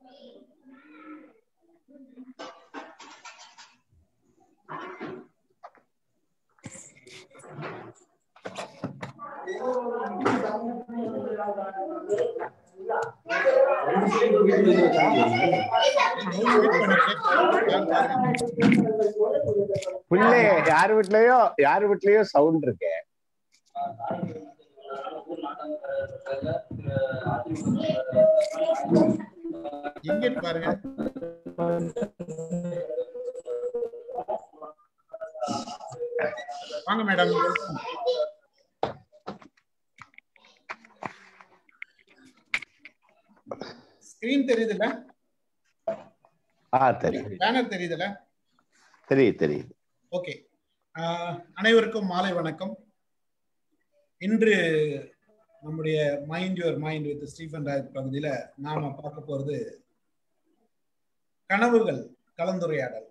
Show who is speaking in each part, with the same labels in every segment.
Speaker 1: புள்ளே யார் வீட்லயோ சவுண்ட் இருக்கு.
Speaker 2: எங்க பாருங்க. வாங்க மேடம். ஸ்கிரீன் தெரியுதுல்ல?
Speaker 1: தெரியுது.
Speaker 2: பேனர் தெரியுதுல்ல?
Speaker 1: தெரியுது.
Speaker 2: ஓகே. அனைவருக்கும் மாலை வணக்கம். இன்று நம்முடைய mind your mind with Stephen Roy பகுதியில நாம பார்க்க போறது கனவுகள் கலந்துரையாடல்.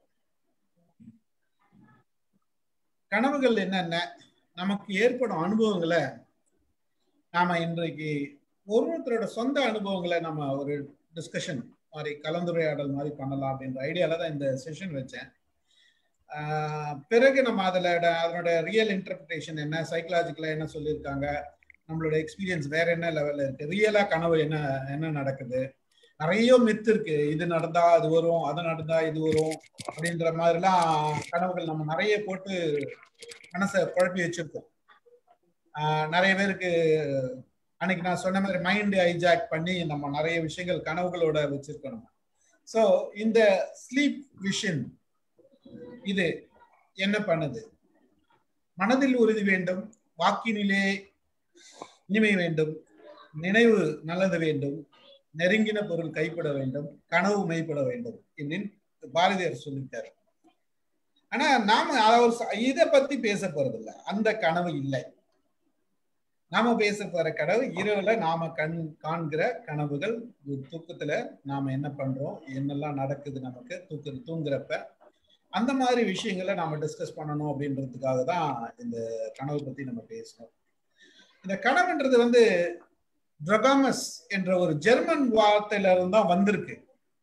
Speaker 2: கனவுகள் என்னென்ன, நமக்கு ஏற்படும் அனுபவங்களை நாம இன்றைக்கு ஒருத்தரோட சொந்த அனுபவங்களை நம்ம ஒரு டிஸ்கஷன் மாதிரி கலந்துரையாடல் மாதிரி பண்ணலாம் அப்படின்ற ஐடியால தான் இந்த செஷன் வச்சேன். பிறகு நம்ம அதனோட ரியல் இன்டர்பிரேஷன் என்ன, சைக்கலாஜிக்கலா என்ன சொல்லியிருக்காங்க, நம்மளோட எக்ஸ்பீரியன்ஸ் வேற என்ன லெவல்ல இருக்கு, ரியலா கனவு என்ன நடக்குது, நிறைய மித்து இருக்கு. இது நடந்தா அது வரும், அது நடந்தா இது வரும் அப்படின்ற மாதிரிலாம் கனவுகள் நம்ம நிறைய போட்டு மனசை குழப்பி வச்சிருக்கோம். நிறைய பேருக்கு அன்னைக்கு நான் சொன்ன மாதிரி மைண்ட் ஹைஜாக் பண்ணி நம்ம நிறைய விஷயங்கள் கனவுகளோட வச்சிருக்கோம். ஸோ இந்த ஸ்லீப் விஷன் இது என்ன பண்ணுது? மனதில் உறுதி வேண்டும், வாக்கினிலே இனிமை வேண்டும், நினைவு நல்லது வேண்டும், நெருங்கின பொருள் கைப்பட வேண்டும், கனவு மெய்ப்பட வேண்டும் இப்படின்னு பாரதியார் சொல்லிட்டாரு. ஆனா நாம இதை பத்தி பேச போறது இல்லை. அந்த கனவு இல்லை. நாம பேச போற கனவு இரவுல நாம காண்கிற கனவுகள். தூக்கத்துல நாம என்ன பண்றோம், என்னெல்லாம் நடக்குது நமக்கு தூங்குறப்ப, அந்த மாதிரி விஷயங்களை நாம டிஸ்கஸ் பண்ணணும் அப்படின்றதுக்காக தான் இந்த கனவு பத்தி நம்ம பேசணும். இந்த கனவுன்றது ட்ரகாமஸ் என்ற ஒரு ஜெர்மன் வார்த்தையில இருந்தா வந்திருக்கு.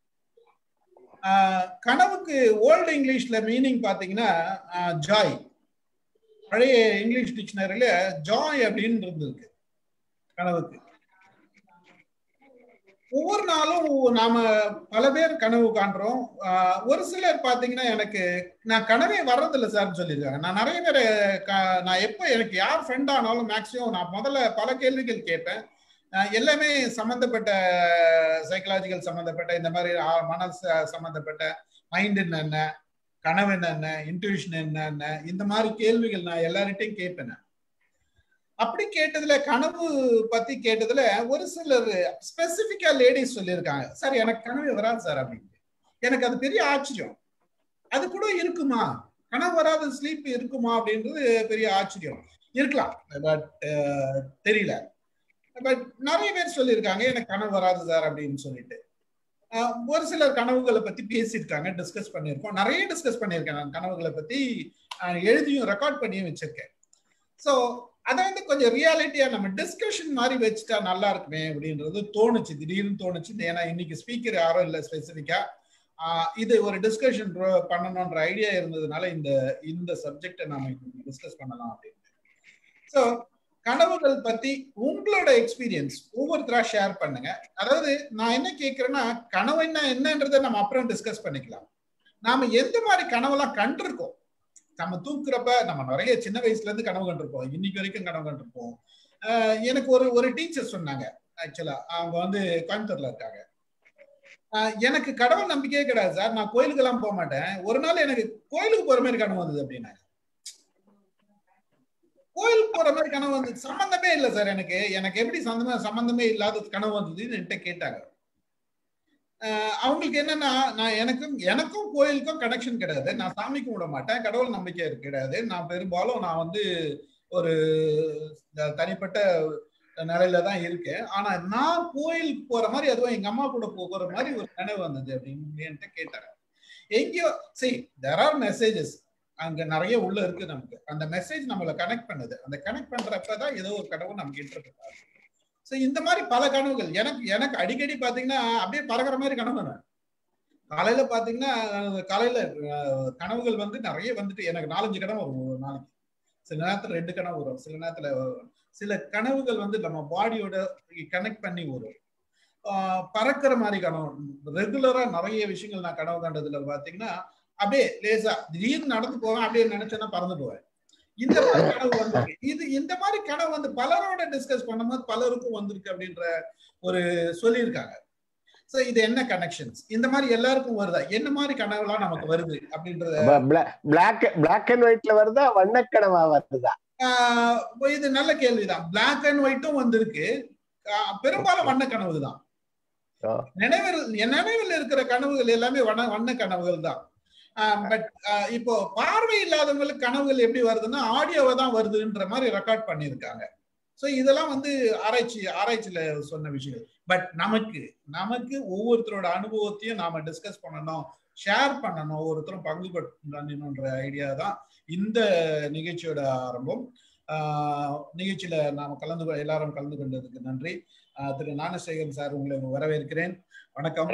Speaker 2: கனவுக்கு ஓல்டு இங்கிலீஷ்ல மீனிங் பாத்தீங்கன்னா ஜாய். பழைய இங்கிலீஷ் டிக்ஷனரியில ஜாய் அப்படின்னு இருந்திருக்கு கனவுக்கு. ஒவ்வொரு நாளும் நாம பல பேர் கனவு காண்றோம். ஒரு சிலர் பாத்தீங்கன்னா நான் கனவே வர்றதில்லை சார்னு சொல்லியிருக்காங்க. நான் நிறைய பேர் நான் எப்போ எனக்கு யார் ஃப்ரெண்ட் ஆனாலும் மேக்சிமம் நான் முதல்ல பல கேள்விகள் கேட்பேன். எல்லாமே சம்பந்தப்பட்ட சைக்கலாஜிக்கல் சம்பந்தப்பட்ட, இந்த மாதிரி மனசு சம்பந்தப்பட்ட, மைண்ட் என்ன, கனவு என்ன, இன்ட்யூஷன் என்ன, இந்த மாதிரி கேள்விகள் நான் எல்லார்கிட்டையும் கேட்பேன். அப்படி கேட்டதுல கனவு பத்தி கேட்டதுல ஒரு சிலர் ஸ்பெசிபிக்கா லேடிஸ் சொல்லியிருக்காங்க, சார் எனக்கு கனவு வராது சார் அப்படின்னு. எனக்கு அது பெரிய ஆச்சரியம். அது கூட இருக்குமா, கனவு வராத ஸ்லீப் இருக்குமா அப்படின்றது பெரிய ஆச்சரியம். இருக்கலாம், பட் தெரியல. பட் நிறைய பேர் சொல்லியிருக்காங்க எனக்கு கனவு வராது சார் அப்படின்னு சொல்லிட்டு. ஒரு சிலர் கனவுகளை பத்தி பேசியிருக்காங்க, டிஸ்கஸ் பண்ணியிருக்கோம், நிறைய டிஸ்கஸ் பண்ணியிருக்கேன். நான் கனவுகளை பத்தி எழுதியும் ரெக்கார்ட் பண்ணியும் வச்சிருக்கேன். ஸோ அதை கொஞ்சம் ரியாலிட்டியா நம்ம டிஸ்கஷன் மாதிரி வச்சுட்டா நல்லா இருக்குமே அப்படின்றது தோணுச்சு, திடீர்னு தோணுச்சு. ஏன்னா இன்னைக்கு ஸ்பீக்கர் யாரும் இல்லை ஸ்பெசிஃபிக்கா. இது ஒரு டிஸ்கஷன் பண்ணணும்ன்ற ஐடியா இருந்ததுனால இந்த சப்ஜெக்டை நாம டிஸ்கஸ் பண்ணலாம் அப்படின்னு. ஸோ கனவுகள் பத்தி உங்களோட எக்ஸ்பீரியன்ஸ் ஒவ்வொருத்தரா ஷேர் பண்ணுங்க. அதாவது நான் என்ன கேட்கிறேன்னா, கனவு என்னன்றதை நம்ம அப்புறம் டிஸ்கஸ் பண்ணிக்கலாம். நாம எந்த மாதிரி கனவெல்லாம் கண்டிருக்கோம், நம்ம தூக்குறப்ப நம்ம நிறைய சின்ன வயசுல இருந்து கனவு கண்டிருப்போம், இன்னைக்கு வரைக்கும் கனவு கண்டிருப்போம். எனக்கு ஒரு டீச்சர் சொன்னாங்க, ஆக்சுவலா அவங்க கோயம்புத்தூர்ல இருக்காங்க. எனக்கு கடவுள் நம்பிக்கையே கிடையாது சார், நான் கோயிலுக்கு எல்லாம் போக மாட்டேன், ஒரு நாள் எனக்கு கோயிலுக்கு போற மாதிரி கனவு வந்தது அப்படின்னாங்க. கோயிலுக்கு போற மாதிரி கனவு வந்து சம்பந்தமே இல்லை சார், எனக்கு எப்படி சம்பந்தமே இல்லாத கனவு வந்ததுன்னு என்கிட்ட கேட்டாங்க. அவங்களுக்கு என்னன்னா, நான் எனக்கும் கோயிலுக்கும் கனெக்ஷன் கிடையாது, நான் சாமி கும்பிட மாட்டேன், கடவுள் நம்பிக்கை கிடையாது. நான் பெரும்பாலும் ஒரு தனிப்பட்ட நிலையில தான் இருக்கேன். ஆனா நான் கோயிலுக்கு போற மாதிரி, அதுவும் எங்க அம்மா கூட போகிற மாதிரி ஒரு கனவு வந்தது அப்படின்னு என்கிட்ட கேட்டாங்க. எங்கேயோ there are messages, அங்க நிறைய உள்ள இருக்கு நமக்கு. அந்த மெசேஜ் நம்மளை கனெக்ட் பண்ணுது. அந்த கனெக்ட் பண்றப்பதான் ஏதோ ஒரு கடவுள் நமக்கு இன்டர்பிரட் ஆகுது. சோ இந்த மாதிரி பல கனவுகள் எனக்கு எனக்கு அடிக்கடி பாத்தீங்கன்னா அப்படியே பறக்கிற மாதிரி கனவு வரும். காலையில பாத்தீங்கன்னா காலையில கனவுகள் வந்து நிறைய வந்துட்டு எனக்கு 4-5 கனவு வரும் ஒரு நாளைக்கு. சில நேரத்துல 2 கனவு வரும், சில நேரத்துல சில கனவுகள் வந்து நம்ம பாடியோட கனெக்ட் பண்ணி வரும். பறக்கிற மாதிரி கனவு ரெகுலரா நிறைய விஷயங்கள் நான் கனவு கண்டதுல பாத்தீங்கன்னா அப்படியே லேசா திடீர்னு நடந்து போவேன், அப்படியே நினைச்சேன்னா பறந்து போவேன். இந்த மாதிரி கனவு வந்திருக்கு. இந்த மாதிரி கனவு வந்து பலரோட டிஸ்கஸ் பண்ணும்போது பலருக்கும் வந்திருக்கு அப்படின்ற ஒரு சொல்லியிருக்காங்க. சோ இது என்ன கனெக்ஷன்ஸ், இந்த மாதிரி எல்லாருக்கும் வருதா, என்ன மாதிரி கனவுலாம் நமக்கு வருது அப்படின்றத
Speaker 1: பிளாக் அண்ட் ஒயிட்ல வருதா வண்ணக்கனவா வருதா?
Speaker 2: இது நல்ல கேள்விதான். பிளாக் அண்ட் ஒயிட்டும் வந்திருக்கு, பெரும்பாலும் வண்ண கனவு தான். நினைவில் இருக்கிற கனவுகள் எல்லாமே வண்ண கனவுகள் தான். பட் இப்போ பார்வை இல்லாதவங்களுக்கு கனவுகள் எப்படி வருதுன்னா ஆடியோவை தான் வருதுன்ற மாதிரி ரெக்கார்ட் பண்ணியிருக்காங்க. சோ இதெல்லாம் வந்து ஆராய்ச்சியில சொன்ன விஷயம். பட் நமக்கு ஒவ்வொருத்தரோட அனுபவத்தையும் நாம டிஸ்கஸ் பண்ணணும், ஷேர் பண்ணணும், ஒவ்வொருத்தரும் பங்கு பண்ணணும்ன்ற ஐடியா தான் இந்த நிகழ்ச்சியோட ஆரம்பம். நிகழ்ச்சியில நாம எல்லாரும் கலந்து கொண்டதுக்கு நன்றி. திரு ஞானசேகரன் சார், உங்களை வரவேற்கிறேன். வணக்கம்.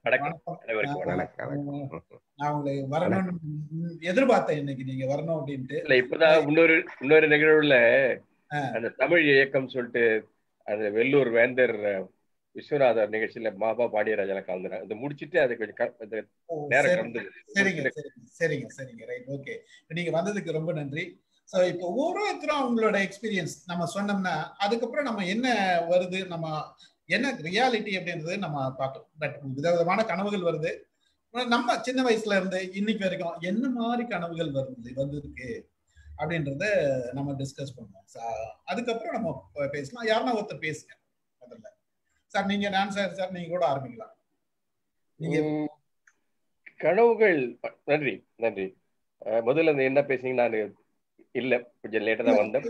Speaker 2: நான் உங்களை வரணும்னு எதிர்பார்த்தேன், இன்னைக்கு நீங்க வரணும் அப்படின்ட்டு.
Speaker 3: இப்பதான் இன்னொரு நிகழ்வுல அந்த தமிழ் இயக்கம் சொல்லிட்டு அந்த வெள்ளூர் வேந்தர் விஸ்வநாதர் நிகழ்ச்சியில மாபா பாண்டியராஜன் கலந்துறேன். இதை முடிச்சுட்டு அது கொஞ்சம் நேரம் கலந்து.
Speaker 2: சரிங்க ரைட், ஓகே. நீங்க வந்ததுக்கு ரொம்ப நன்றி. சோ இப்போ ஒவ்வொருத்தரும் அவங்களோட எக்ஸ்பீரியன்ஸ் நம்ம சொன்னோம்னா அதுக்கப்புறம் நம்ம என்ன வருது, நம்ம என்ன ரியாலிட்டி அப்படின்றது நம்ம பார்க்கலாம். பட் விதவிதமான கனவுகள் வருது. நம்ம சின்ன வயசுல இருந்து இன்னைக்கு வரைக்கும் என்ன மாதிரி கனவுகள் வந்திருக்கு அப்படின்றத நம்ம டிஸ்கஸ் பண்ணுவோம். அதுக்கப்புறம் நம்ம பேசலாம். யாருன்னா ஒருத்தர் பேசுங்க முதல்ல. சார் நீங்க, நான் சார் நீங்க கூட ஆரம்பிக்கலாம். நீங்க
Speaker 3: கனவுகள். நன்றி. முதல்ல என்ன பேசுங்க, நான் இல்ல கொஞ்சம் லேட்டா தான் வந்தேன்.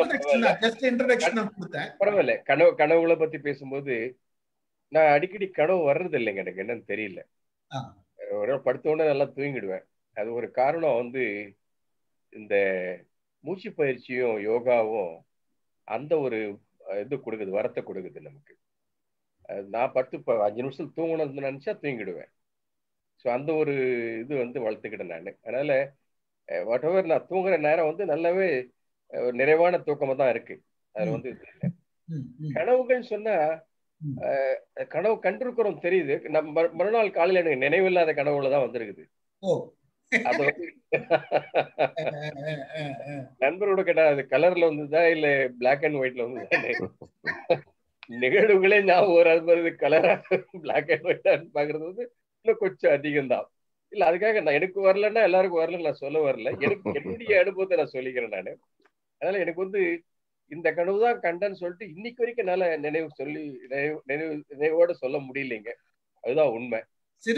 Speaker 3: பரவாயில்ல. கனவுகளை பத்தி பேசும்போது நான் அடிக்கடி கனவு வர்றது இல்லைங்க, எனக்கு என்னன்னு தெரியல. ஒரு படுத்தோடனே நல்லா தூங்கிடுவேன். அது ஒரு காரணம் வந்து இந்த மூச்சு பயிற்சியும் யோகாவும் அந்த ஒரு இது கொடுக்குது, வரத்தை கொடுக்குது நமக்கு. நான் 5 நிமிஷம் தூங்கணும்னு நினைச்சா தூங்கிடுவேன். ஸோ அந்த ஒரு இது வந்து வளர்த்துக்கிட்டேன் நான். அதனால வாட் எவர் நான் தூங்குற நேரம் வந்து நல்லாவே நிறைவான தூக்கமா தான் இருக்கு. அதுல வந்து கனவுகள் சொன்னா கனவு கண்டிருக்கிறோம் தெரியுது. நம்ம மறுநாள் காலையில எனக்கு நினைவில்லாத கனவுல தான் வந்திருக்குது. அது வந்து நண்பரோட கேட்டா அது கலர்ல வந்துதா இல்ல பிளாக் அண்ட் ஒயிட்ல வந்துதா நிகழ்வுகளே ஞாபகம் வராது. கலரா பிளாக் அண்ட் ஒயிட்டா பாக்குறது வந்து இன்னும் கொஞ்சம் அதிகம் தான். இல்ல அதுக்காக நான் எனக்கு வரலன்னா எல்லாருக்கும் வரலன்னு நான் சொல்ல வரல. எனக்கு என்னுடைய அனுபவத்தை நான் சொல்லிக்கிறேன் நானு. அதனால எனக்கு வந்து இந்த கனவு தான் கண்டன்னு சொல்லிட்டு இன்னைக்கு வரைக்கும் என்னால நினைவோட சொல்ல முடியலைங்க. அதுதான் உண்மை.
Speaker 2: சிறு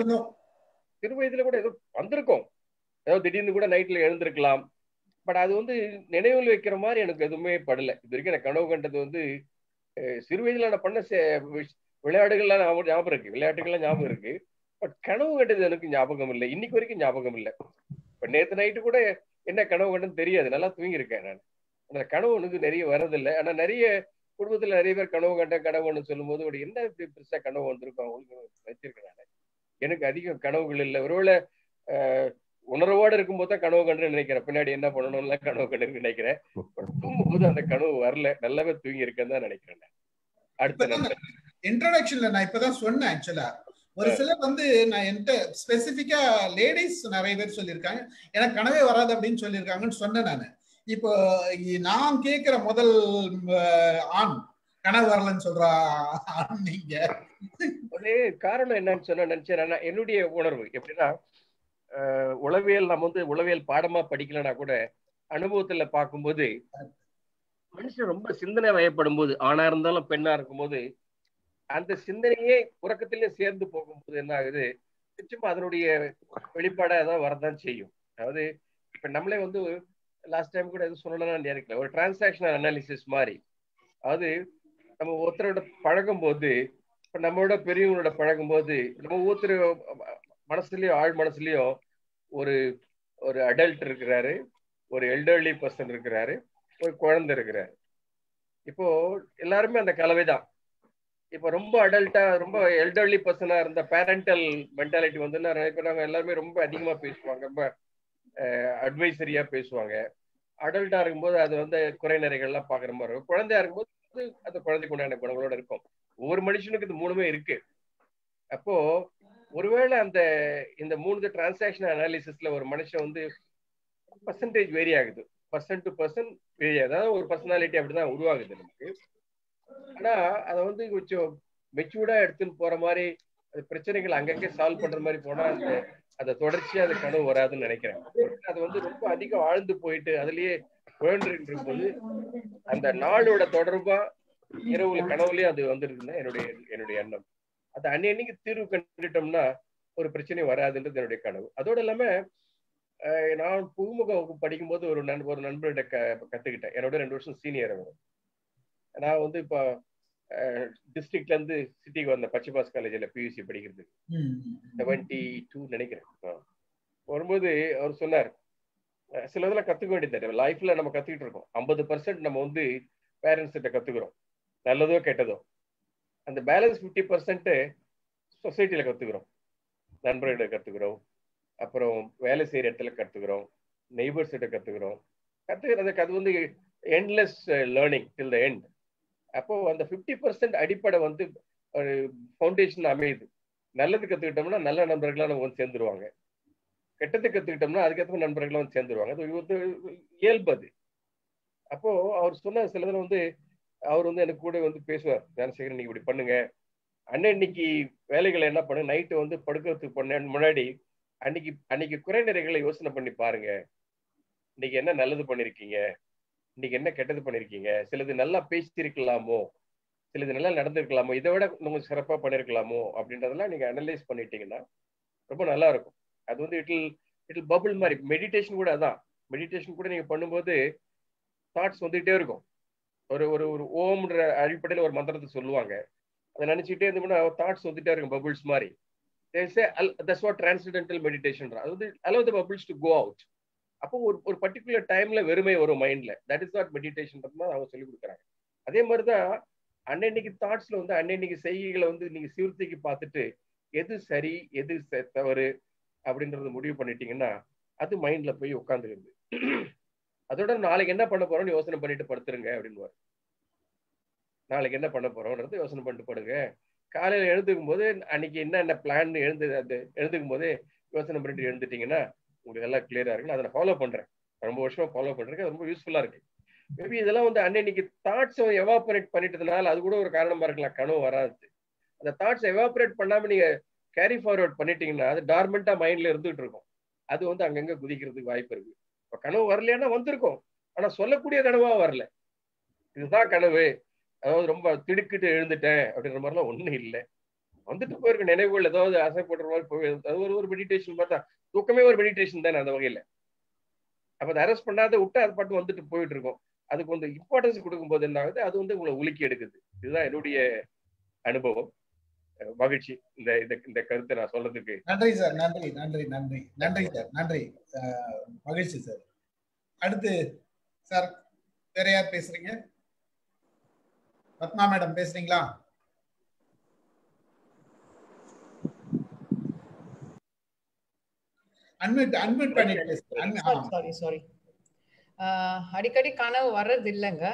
Speaker 2: வயதுல
Speaker 3: கூட ஏதோ வந்திருக்கும், ஏதோ திடீர்னு கூட நைட்ல எழுந்திருக்கலாம். பட் அது வந்து நினைவில் வைக்கிற மாதிரி எனக்கு எதுவுமே படல. இது வரைக்கும் நான் கனவு கண்டது வந்து சிறு வயதுல நான் பண்ண விளையாட்டுகள்லாம் ஞாபகம் இருக்கு, விளையாட்டுகள்லாம் ஞாபகம் இருக்கு. பட் கனவு கண்டது எனக்கு ஞாபகம் இல்லை, இன்னைக்கு வரைக்கும் ஞாபகம் இல்லை. இப்ப நேற்று நைட்டு கூட என்ன கனவு கண்டன்னு தெரியாது, நல்லா தூங்கியிருக்கேன் நான். அந்த கனவு எனக்கு நிறைய வரதில்லை. ஆனா நிறைய குடும்பத்துல நிறைய பேர் கனவுன்னு சொல்லும் போது ஒரு என்ன இப்படி பெருசா கனவு வந்திருக்கும் அவங்களுக்கு வச்சிருக்கேன் நான். எனக்கு அதிகம் கனவுகள் இல்லை. ஒருவேளை உணர்வோடு இருக்கும்போது தான் கனவு கண்டுன்னு நினைக்கிறேன், பின்னாடி என்ன பண்ணணும்ல கனவு கண்டுன்னு நினைக்கிறேன். தூங்கும்போது அந்த கனவு வரல, நல்லாவே தூங்கி இருக்கேன்னு தான் நினைக்கிறேன். அடுத்த
Speaker 2: இன்ட்ரோடக்ஷன்ல நான் இப்பதான் சொன்னேன். ஆக்சுவலா ஒரு சிலர் வந்து நான் என்கிட்ட ஸ்பெசிபிக்கா லேடிஸ் நிறைய பேர் சொல்லியிருக்காங்க எனக்கு கனவே வராது அப்படின்னு சொல்லியிருக்காங்கன்னு சொன்னேன் நானு. இப்போ நான் கேட்கிற முதல் ஆண் கனவு வரலன்னு சொல்றா ஆண் நீங்க.
Speaker 3: ஒரே காரணம் என்னன்னு சொன்ன நினைச்சேன். என்னுடைய உணர்வு எப்படின்னா, உளவியல் நம்ம வந்து உளவியல் பாடமா படிக்கலன்னா கூட அனுபவத்துல பார்க்கும்போது மனுஷன் ரொம்ப சிந்தனை வயப்படும் போது, ஆணா இருந்தாலும் பெண்ணா இருக்கும்போது அந்த சிந்தனையே உறக்கத்திலே சேர்ந்து போகும்போது என்ன ஆகுது, நிச்சயமா அதனுடைய வெளிப்பாடா ஏதாவது வரதான் செய்யும். அதாவது இப்ப நம்மளே வந்து லாஸ்ட் டைம் கூட எதுவும் சொல்லணும்னு நினைக்கல, ஒரு டிரான்சாக்ஷனல் அனாலிசிஸ் மாதிரி. அதாவது நம்ம ஒருத்தரோட பழகும் போது, இப்ப நம்மளோட பெரியவங்களோட பழகும் போது நம்ம ஒவ்வொருத்தர் மனசுலயும் ஆழ் மனசுலயும் ஒரு ஒரு அடல்ட் இருக்கிறாரு, ஒரு எல்டர்லி பர்சன் இருக்கிறாரு, ஒரு குழந்தை இருக்கிறாரு. இப்போ எல்லாருமே அந்த கலவைதான். இப்போ ரொம்ப அடல்ட்டா ரொம்ப எல்டர்லி பர்சனா இருந்த பேரண்டல் மென்டாலிட்டி வந்து நினைக்கிறாங்க, எல்லாருமே ரொம்ப அதிகமா பேசுவாங்க, ரொம்ப அட்வைசரியா பேசுவாங்க. அடல்ட்டா இருக்கும்போது அது வந்து குறை நிறைகள்லாம் பாக்குற மாதிரி இருக்கும். குழந்தையா இருக்கும்போது அந்த குழந்தைக்கு உண்டான குணங்களோட இருக்கும். ஒவ்வொரு மனுஷனுக்கு இது மூணுமே இருக்கு. அப்போ ஒருவேளை அந்த இந்த 3 டிரான்சாக்ஷன் அனாலிசிஸ்ல ஒரு மனுஷன் வந்து பர்சன்டேஜ் வேரி ஆகுது, பர்சன்ட் டு பர்சன்ட் வேரி ஆகுது. அதாவது ஒரு பர்சனாலிட்டி அப்படிதான் உருவாகுது நமக்கு. ஆனா அதை வந்து கொஞ்சம் மெச்சூர்டா எடுத்துன்னு போற மாதிரி, அது பிரச்சனைகள் அங்கங்கே சால்வ் பண்ற மாதிரி போனா அந்த தொடர்ச்சியா அது கனவு வராதுன்னு நினைக்கிறேன். அது வந்து ரொம்ப அதிகம் ஆழ்ந்து போயிட்டு அதுலயே குழந்தை போது அந்த நாளோட தொடர்பா இரவுல கனவுலயே அது வந்துருக்குன்னா என்னுடைய எண்ணம். அது அன்னைக்கு தீர்வு கண்டுட்டோம்னா ஒரு பிரச்சனை வராதுன்றது என்னுடைய கனவு. அதோட இல்லாம நான் புகுமுக வகுப்பு படிக்கும்போது ஒரு நண்பர்கிட்ட கத்துக்கிட்டேன். என்னோட 2 வருஷம் சீனியர் அவர். நான் வந்து இப்போ டிஸ்ட்ரிக்ட்ல இருந்து சிட்டிக்கு வந்த பச்சைபாஸ் காலேஜ்ல பியூசி படிக்கிறது 72 நினைக்கிறேன். வரும்போது அவர் சொன்னார், சில இதெல்லாம் கத்துக்க வேண்டியது லைஃப்ல நம்ம கத்துக்கிட்டு இருக்கோம். 50% நம்ம வந்து பேரண்ட்ஸ் கிட்ட கத்துக்கிறோம், நல்லதோ கெட்டதோ. அந்த பேலன்ஸ் 50% சொசைட்டில கத்துக்கிறோம், நண்பர்கிட்ட கத்துக்கிறோம், அப்புறம் வேலை செய்யற இடத்துல கத்துக்கிறோம், நெய்பர்ஸ் கிட்ட கத்துக்கிறோம். கத்துக்கிறதுக்கு அது வந்து endless learning till the end. அப்போ அந்த 50% அடிப்படை வந்து ஒரு ஃபவுண்டேஷன் அமையுது. நல்லது கத்துக்கிட்டோம்னா நல்ல நண்பர்களா நம்ம வந்து சேர்ந்துருவாங்க, கெட்டது கத்துக்கிட்டோம்னா அதுக்கேற்ற நண்பர்களா வந்து சேர்ந்துருவாங்க. அது வந்து இயல்பு அது. அப்போ அவர் சொன்ன சிலதுல வந்து அவர் வந்து எனக்கு கூட வந்து பேசுவார், ஞானசேகரன் நீங்க இப்படி பண்ணுங்க, அன்னைக்கு வேலைகளை என்ன பண்ணு, நைட்டு வந்து படுக்கிறதுக்கு பண்ண முன்னாடி அன்னைக்கு குறைநிறைகளை யோசனை பண்ணி பாருங்க. இன்னைக்கு என்ன நல்லது பண்ணிருக்கீங்க, இன்னைக்கு என்ன கெட்டது பண்ணிருக்கீங்க, சிலது நல்லா பேசியிருக்கலாமோ, சிலது நல்லா நடந்திருக்கலாமோ, இதை விட கொஞ்சம் சிறப்பா பண்ணிருக்கலாமோ அப்படின்றதெல்லாம் நீங்க அனலைஸ் பண்ணிட்டீங்கன்னா ரொம்ப நல்லா இருக்கும். அது வந்து இட் பபுள் மாதிரி. மெடிடேஷன் கூட அதான். மெடிடேஷன் கூட நீங்க பண்ணும்போது தாட்ஸ் வந்துகிட்டே இருக்கும். ஒரு ஒரு ஒரு ஓம்ன்ற அடிப்படையில் ஒரு மந்திரத்தை சொல்லுவாங்க, அதை நினைச்சுட்டே இருந்தோம்னா தாட்ஸ் வந்துட்டே இருக்கும், பபுள்ஸ் மாதிரி. That's what transcendental meditation. அதாவது allow the bubbles to go out. அப்போ ஒரு பர்டிகுலர் டைம்ல வெறுமை வரும் மைண்ட்ல. தட் இஸ் நாட் மெடிடேஷன் அவங்க சொல்லி கொடுக்குறாங்க. அதே மாதிரிதான் அன்னைக்கு தாட்ஸ்ல வந்து அன்னைக்கு செய்கைகளை வந்து நீங்க சீர்தூக்கி பார்த்துட்டு எது சரி எது தவறு அப்படின்றத முடிவு பண்ணிட்டீங்கன்னா அது மைண்ட்ல போய் உட்காந்துருது. அதோட நாளைக்கு என்ன பண்ண போறோம்னு யோசனை பண்ணிட்டு படுத்துருங்க அப்படின்னு. நாளைக்கு என்ன பண்ண போறோம்ன்றது யோசனை பண்ணிட்டு படுங்க. காலையில எழுந்துக்கும் போது அன்னைக்கு என்ன பிளான் எழுந்துக்கும் போதே யோசனை பண்ணிட்டு எழுந்துட்டீங்கன்னா உங்களுக்கு எல்லாம் கிளியரா இருக்கு. அதை நான் ஃபாலோ பண்றேன், ரொம்ப வருஷமா ஃபாலோ பண்றேன், ரொம்ப யூஸ்ஃபுல்லா இருக்கு. மேபி இதெல்லாம் வந்து அன்னைக்கு தாட்ஸ் எவாபரேட் பண்ணிட்டதுனால அது கூட ஒரு காரணமா இருக்கலாம் கனவு வராது. அந்த தாட்ஸ் எவாபரேட் பண்ணாம நீங்க கேரி ஃபார்வர்ட் பண்ணிட்டீங்கன்னா அது டார்மெண்டா மைண்ட்ல இருந்துட்டு இருக்கும். அது வந்து அங்கங்க குதிக்கிறதுக்கு வாய்ப்பு இருக்கு. இப்ப கனவு வரலைன்னா வந்திருக்கும், ஆனா சொல்லக்கூடிய கனவா வரல. இதுதான் கனவு, அதாவது ரொம்ப திடுக்கிட்டு எழுந்துட்டேன் அப்படின்ற மாதிரிலாம் ஒண்ணும் இல்லை. வந்துட்டு போயிருக்க நினைவுகள் ஏதாவது ஆசைப்படுற மாதிரி போய் அது ஒரு மெடிடேஷன் பார்த்தா தூக்கமே ஒரு மெடிடேஷன் தானே அந்த வகையில. அப்ப அதை அரெஸ்ட் பண்ணாத விட்டு அது பாட்டு வந்துட்டு போயிட்டு இருக்கும். அதுக்கு வந்து இம்பார்ட்டன்ஸ் கொடுக்கும் போது என்ன ஆகுது, அது வந்து உங்களை உலுக்கி எடுக்குது. இதுதான் என்னுடைய அனுபவம். மகிழ்ச்சி இந்த கருத்தை நான் சொல்றதுக்கு.
Speaker 2: நன்றி சார், நன்றி நன்றி நன்றி நன்றி சார், நன்றி. மகிழ்ச்சி சார். அடுத்து சார் வேற யார் பேசுறீங்க? பத்மா மேடம் பேசுறீங்களா? அன்மியூட் பண்ணி பேசுங்க.
Speaker 4: சாரி. அடிக்கடி கனவு வர்றது இல்லைங்க.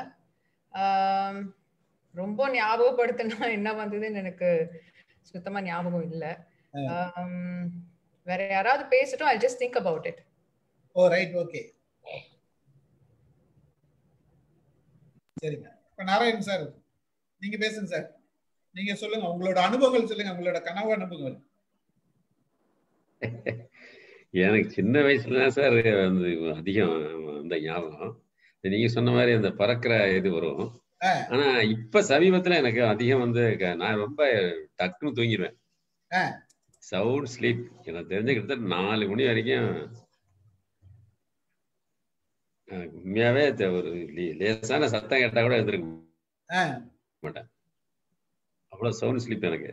Speaker 4: ரொம்ப ஞாபகப்படுத்தினா என்ன வந்ததுன்னு எனக்கு சுத்தமா ஞாபகம் இல்லை. வேற யாராவது பேசட்டும், I'll just think about it.
Speaker 2: Oh right, okay. சரிங்க. இப்ப நாராயணன் சார் நீங்க பேசுங்க சார். நீங்க சொல்லுங்க, உங்களோட அனுபவங்கள் சொல்லுங்க, உங்களோட கனவு அனுபவங்கள்.
Speaker 5: எனக்கு சின்ன வயசுல தான் சார் வந்து அதிகம் அந்த ஞாபகம். நீங்க சொன்ன மாதிரி அந்த பறக்கிற இது வரும். ஆனா இப்ப சமீபத்துல எனக்கு அதிகம் வந்து நான் ரொம்ப டக்குன்னு தூங்கிடுவேன். Sound sleep. எனக்கு தெரிஞ்ச கிட்டத்தட்ட 4 மணி வரைக்கும் உண்மையாவே ஒரு லேசான சத்தம் கேட்டா கூட எழுந்திருக்க மாட்டேன், அவ்வளவு சவுண்ட் ஸ்லீப் எனக்கு.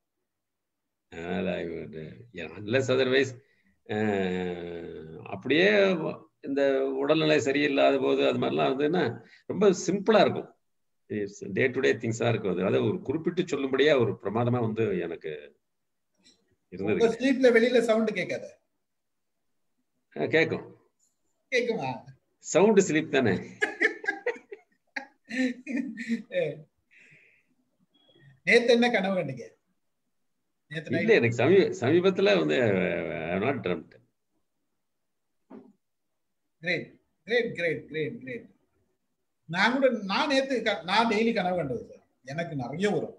Speaker 5: அன்லெஸ் அதர்வைஸ் அப்படியே இந்த உடல்நிலை சரியில்லாத போது அது மாதிரிலாம் வந்துன்னா ரொம்ப சிம்பிளா இருக்கும். டே டு டே திங்ஸா இருக்கும். அதாவது ஒரு குறிப்பிட்டு சொல்லும்படியா ஒரு பிரமாதமா வந்து எனக்கு இருந்தது.
Speaker 2: ஸ்லீப்ல வெளியில சவுண்ட் கேட்காத?
Speaker 5: கேட்கும்.
Speaker 2: கேக்குமா?
Speaker 5: சவுண்ட் ஸ்லீப் தானே.
Speaker 2: நேத்து என்ன கனவு கண்டீங்க?
Speaker 5: இல்ல, எனக்கு சமீபத்துல வந்து not dreamt.
Speaker 2: Great great great great great. நான் நேத்து நான் டெய்லி கனவு கண்டது சார். எனக்கு நிறைய வரும்.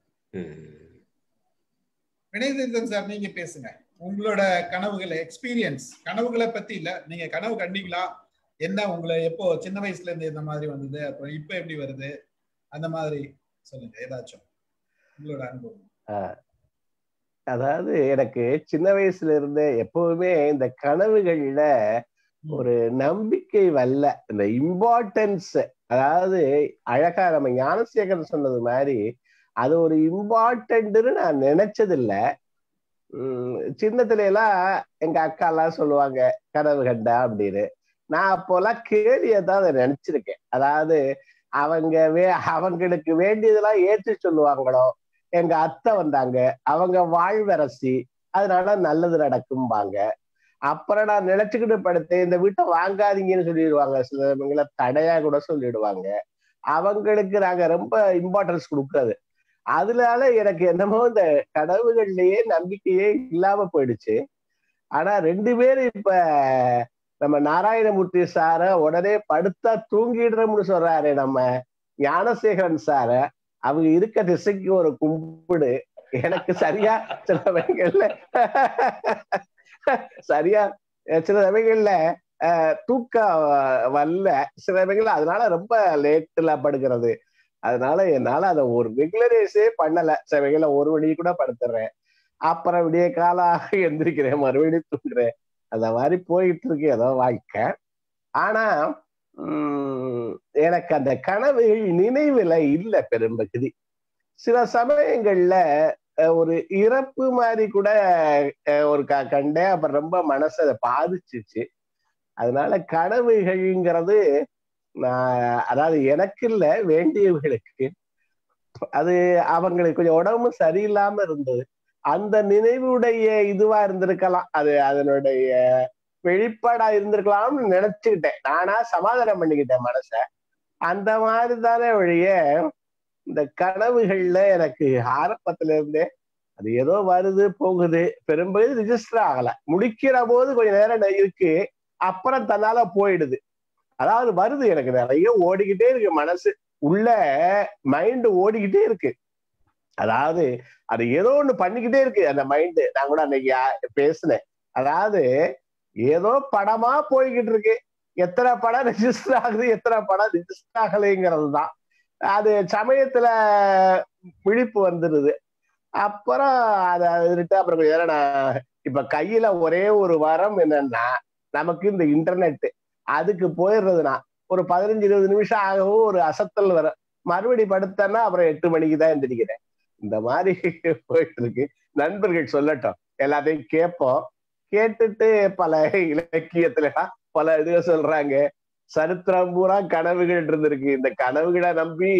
Speaker 2: வினயதீர்த்தன் சார், நீங்க பேசுங்க. உங்களோட கனவுகளை எக்ஸ்பீரியன்ஸ், கனவுகளை பத்தி இல்ல, நீங்க கனவு கண்டீங்களா, என்ன உங்களை எப்போ சின்ன வயசுல இருந்து இந்த மாதிரி வந்தது, அப்புறம் இப்ப எப்படி வருது, அந்த மாதிரி சொல்லுங்க ஏதாச்சும் உங்களோட அனுபவம்.
Speaker 1: அதாவது எனக்கு சின்ன வயசுல இருந்தே எப்பவுமே இந்த கனவுகள்ல ஒரு நம்பிக்கை வரல, இந்த இம்பார்ட்டன்ஸ். அதாவது அழகா நம்ம ஞானசேகரன் சொன்னது மாதிரி அது ஒரு இம்பார்ட்டன்ட்னு நான் நினைச்சது இல்ல. சின்னத்துல எல்லாம் எங்க அக்கா எல்லாம் சொல்லுவாங்க கனவு கண்டா அப்படின்னு. நான் அப்போலாம் கேலியதான் அதை நினைச்சிருக்கேன். அதாவது அவங்களுக்கு வேண்டியதெல்லாம் ஏற்றி சொல்லுவாங்களோ. எங்க அத்தை வந்தாங்க, அவங்க வாழ்வரசி, அதனால நல்லது நடக்கும்பாங்க. அப்புறம் நான் நினைச்சுக்கிட்டு படுத்தேன், இந்த வீட்டை வாங்காதீங்கன்னு சொல்லிடுவாங்க. சில தடையா கூட சொல்லிடுவாங்க. அவங்களுக்கு நாங்க ரொம்ப இம்பார்ட்டன்ஸ் கொடுக்கறது. அதனால எனக்கு என்னமோ இந்த கனவுகள்லயே நம்பிக்கையே இல்லாம போயிடுச்சு. ஆனா 2 பேரும் இப்ப நம்ம நாராயணமூர்த்தி சார உடனே படுத்தா தூங்கிடுறோம்னு சொல்றாரு நம்ம ஞானசேகரன் சார. அவங்க இருக்க திசைக்கு ஒரு கும்பிடு. எனக்கு சரியா சில சமயங்கள்ல சில சமயங்கள்ல தூக்கம் வரல, சில சமயங்கள்ல அதனால ரொம்ப லேட்ல படுக்கிறது. அதனால என்னால அதை ஒரு ரெகுலரைஸே பண்ணல. சில வகையில 1 மணி கூட படுத்துறேன், அப்புறம் விடிய காலாக எந்திரிக்கிறேன், மறுபடியும் தூங்குறேன். அந்த மாதிரி போயிட்டு இருக்கு ஏதோ வாழ்க்கை. ஆனா எனக்கு அந்த கனவுகள் நினைவுல இல்ல பெரும்பகுதி. சில சமயங்கள்ல ஒரு இறப்பு மாதிரி கூட ஒரு கண்டேன், அப்புறம் ரொம்ப மனசை அதை பாதிச்சிச்சு. அதனால கனவுகள்ங்கிறது அதாவது எனக்கு இல்ல, வேண்டியவர்களுக்கு. அது அவங்களுக்கு கொஞ்சம் உடம்பு சரியில்லாம இருந்தது, அந்த நினைவுடைய இதுவா இருந்திருக்கலாம், அது அதனுடைய வெளிப்பாடா இருந்திருக்கலாம்னு நினைச்சுக்கிட்டேன். நானா சமாதானம் பண்ணிக்கிட்டேன் மனச. அந்த மாதிரி தானே ஒழிய இந்த கனவுகள்ல எனக்கு ஆரம்பத்துல இருந்தே அது ஏதோ வருது போகுது, பெரும்பகுதி ரிஜிஸ்டர் ஆகல. முடிக்கிற போது கொஞ்ச நேரம் இருக்கு, அப்புறம் தன்னால போயிடுது. அதாவது வருது, எனக்கு நிறைய ஓடிக்கிட்டே இருக்கு, மனசு உள்ள மைண்ட் ஓடிக்கிட்டே இருக்கு. அதாவது அது ஏதோ ஒண்ணு பண்ணிக்கிட்டே இருக்கு அந்த மைண்டு. நான் கூட அன்னைக்கு பேசினேன். அதாவது ஏதோ படமா போய்கிட்டு இருக்கு, எத்தனை படம் ரெஜிஸ்டர் ஆகுது, எத்தனை படம் ரெஜிஸ்டர் ஆகலைங்கிறது தான். அது சமயத்துல விழிப்பு வந்துடுது. அப்புறம் அதை அப்புறம் கொஞ்சம் நேரம் நான் இப்ப கையில ஒரே ஒரு வரம் என்னன்னா, நமக்கு இந்த இன்டர்நெட், அதுக்கு போயிடுறதுனா ஒரு 15-20 நிமிஷம் ஆகவும் ஒரு அசத்தல் வர, மறுபடி படுத்தேன்னா அப்புறம் 8 மணிக்கு தான் எந்திரிக்கிறேன். இந்த மாதிரி போயிட்டு இருக்கு. நண்பர்கள் சொல்லட்டும், எல்லாத்தையும் கேட்போம். கேட்டுட்டு பல இலக்கியத்துல பல இது சொல்றாங்க, சரித்திரம் பூரா கனவுகள் இருந்திருக்கு. இந்த கனவுகளை நம்பி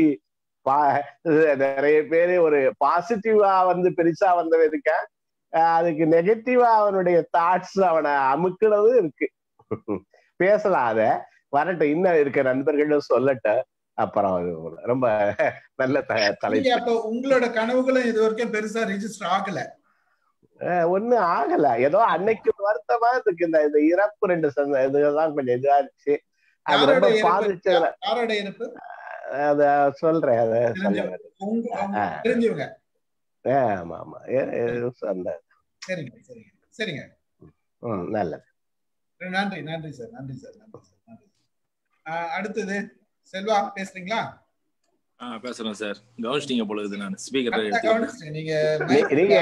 Speaker 1: நிறைய பேரு ஒரு பாசிட்டிவா வந்து பெருசா வந்தவன் இருக்கா, அதுக்கு நெகட்டிவா அவனுடைய தாட்ஸ் அவனை அமுக்குனதும் இருக்கு. பேசலாம், அத வரட்டும், இன்னும் இருக்க நண்பர்களும் சொல்லட்டும். அப்புறம் ரொம்ப நல்ல தலைப்பு.
Speaker 2: அப்ப உங்களோட கனவுகளும் இது வரைக்கும் பெருசா ரெஜிஸ்டர் ஆகல?
Speaker 1: ஒண்ணும் ஆகல. ஏதோ அன்னைக்கு வருத்தமா இருக்கு. இந்த இறப்பு 2 இதுதான் கொஞ்சம் இதாச்சு. அது ரொம்ப பாதிச்சதுல.
Speaker 2: யாரோட இறப்பு?
Speaker 1: அத சொல்றேன், அத
Speaker 2: தெரிஞ்சவங்க.
Speaker 1: ஆமா ஆமா சொன்ன.
Speaker 2: சரிங்க சரிங்க சரிங்க.
Speaker 1: நல்லது.
Speaker 2: நன்றி நன்றி சார், நன்றி சார், நன்றி சார், நன்றி. அடுத்தது செல்வா பேசுறீங்களா?
Speaker 6: பேசுறேன் சார். கவனிச்சிட்டீங்க போல இருக்குது. நான் ஸ்பீக்கர்
Speaker 1: நீங்க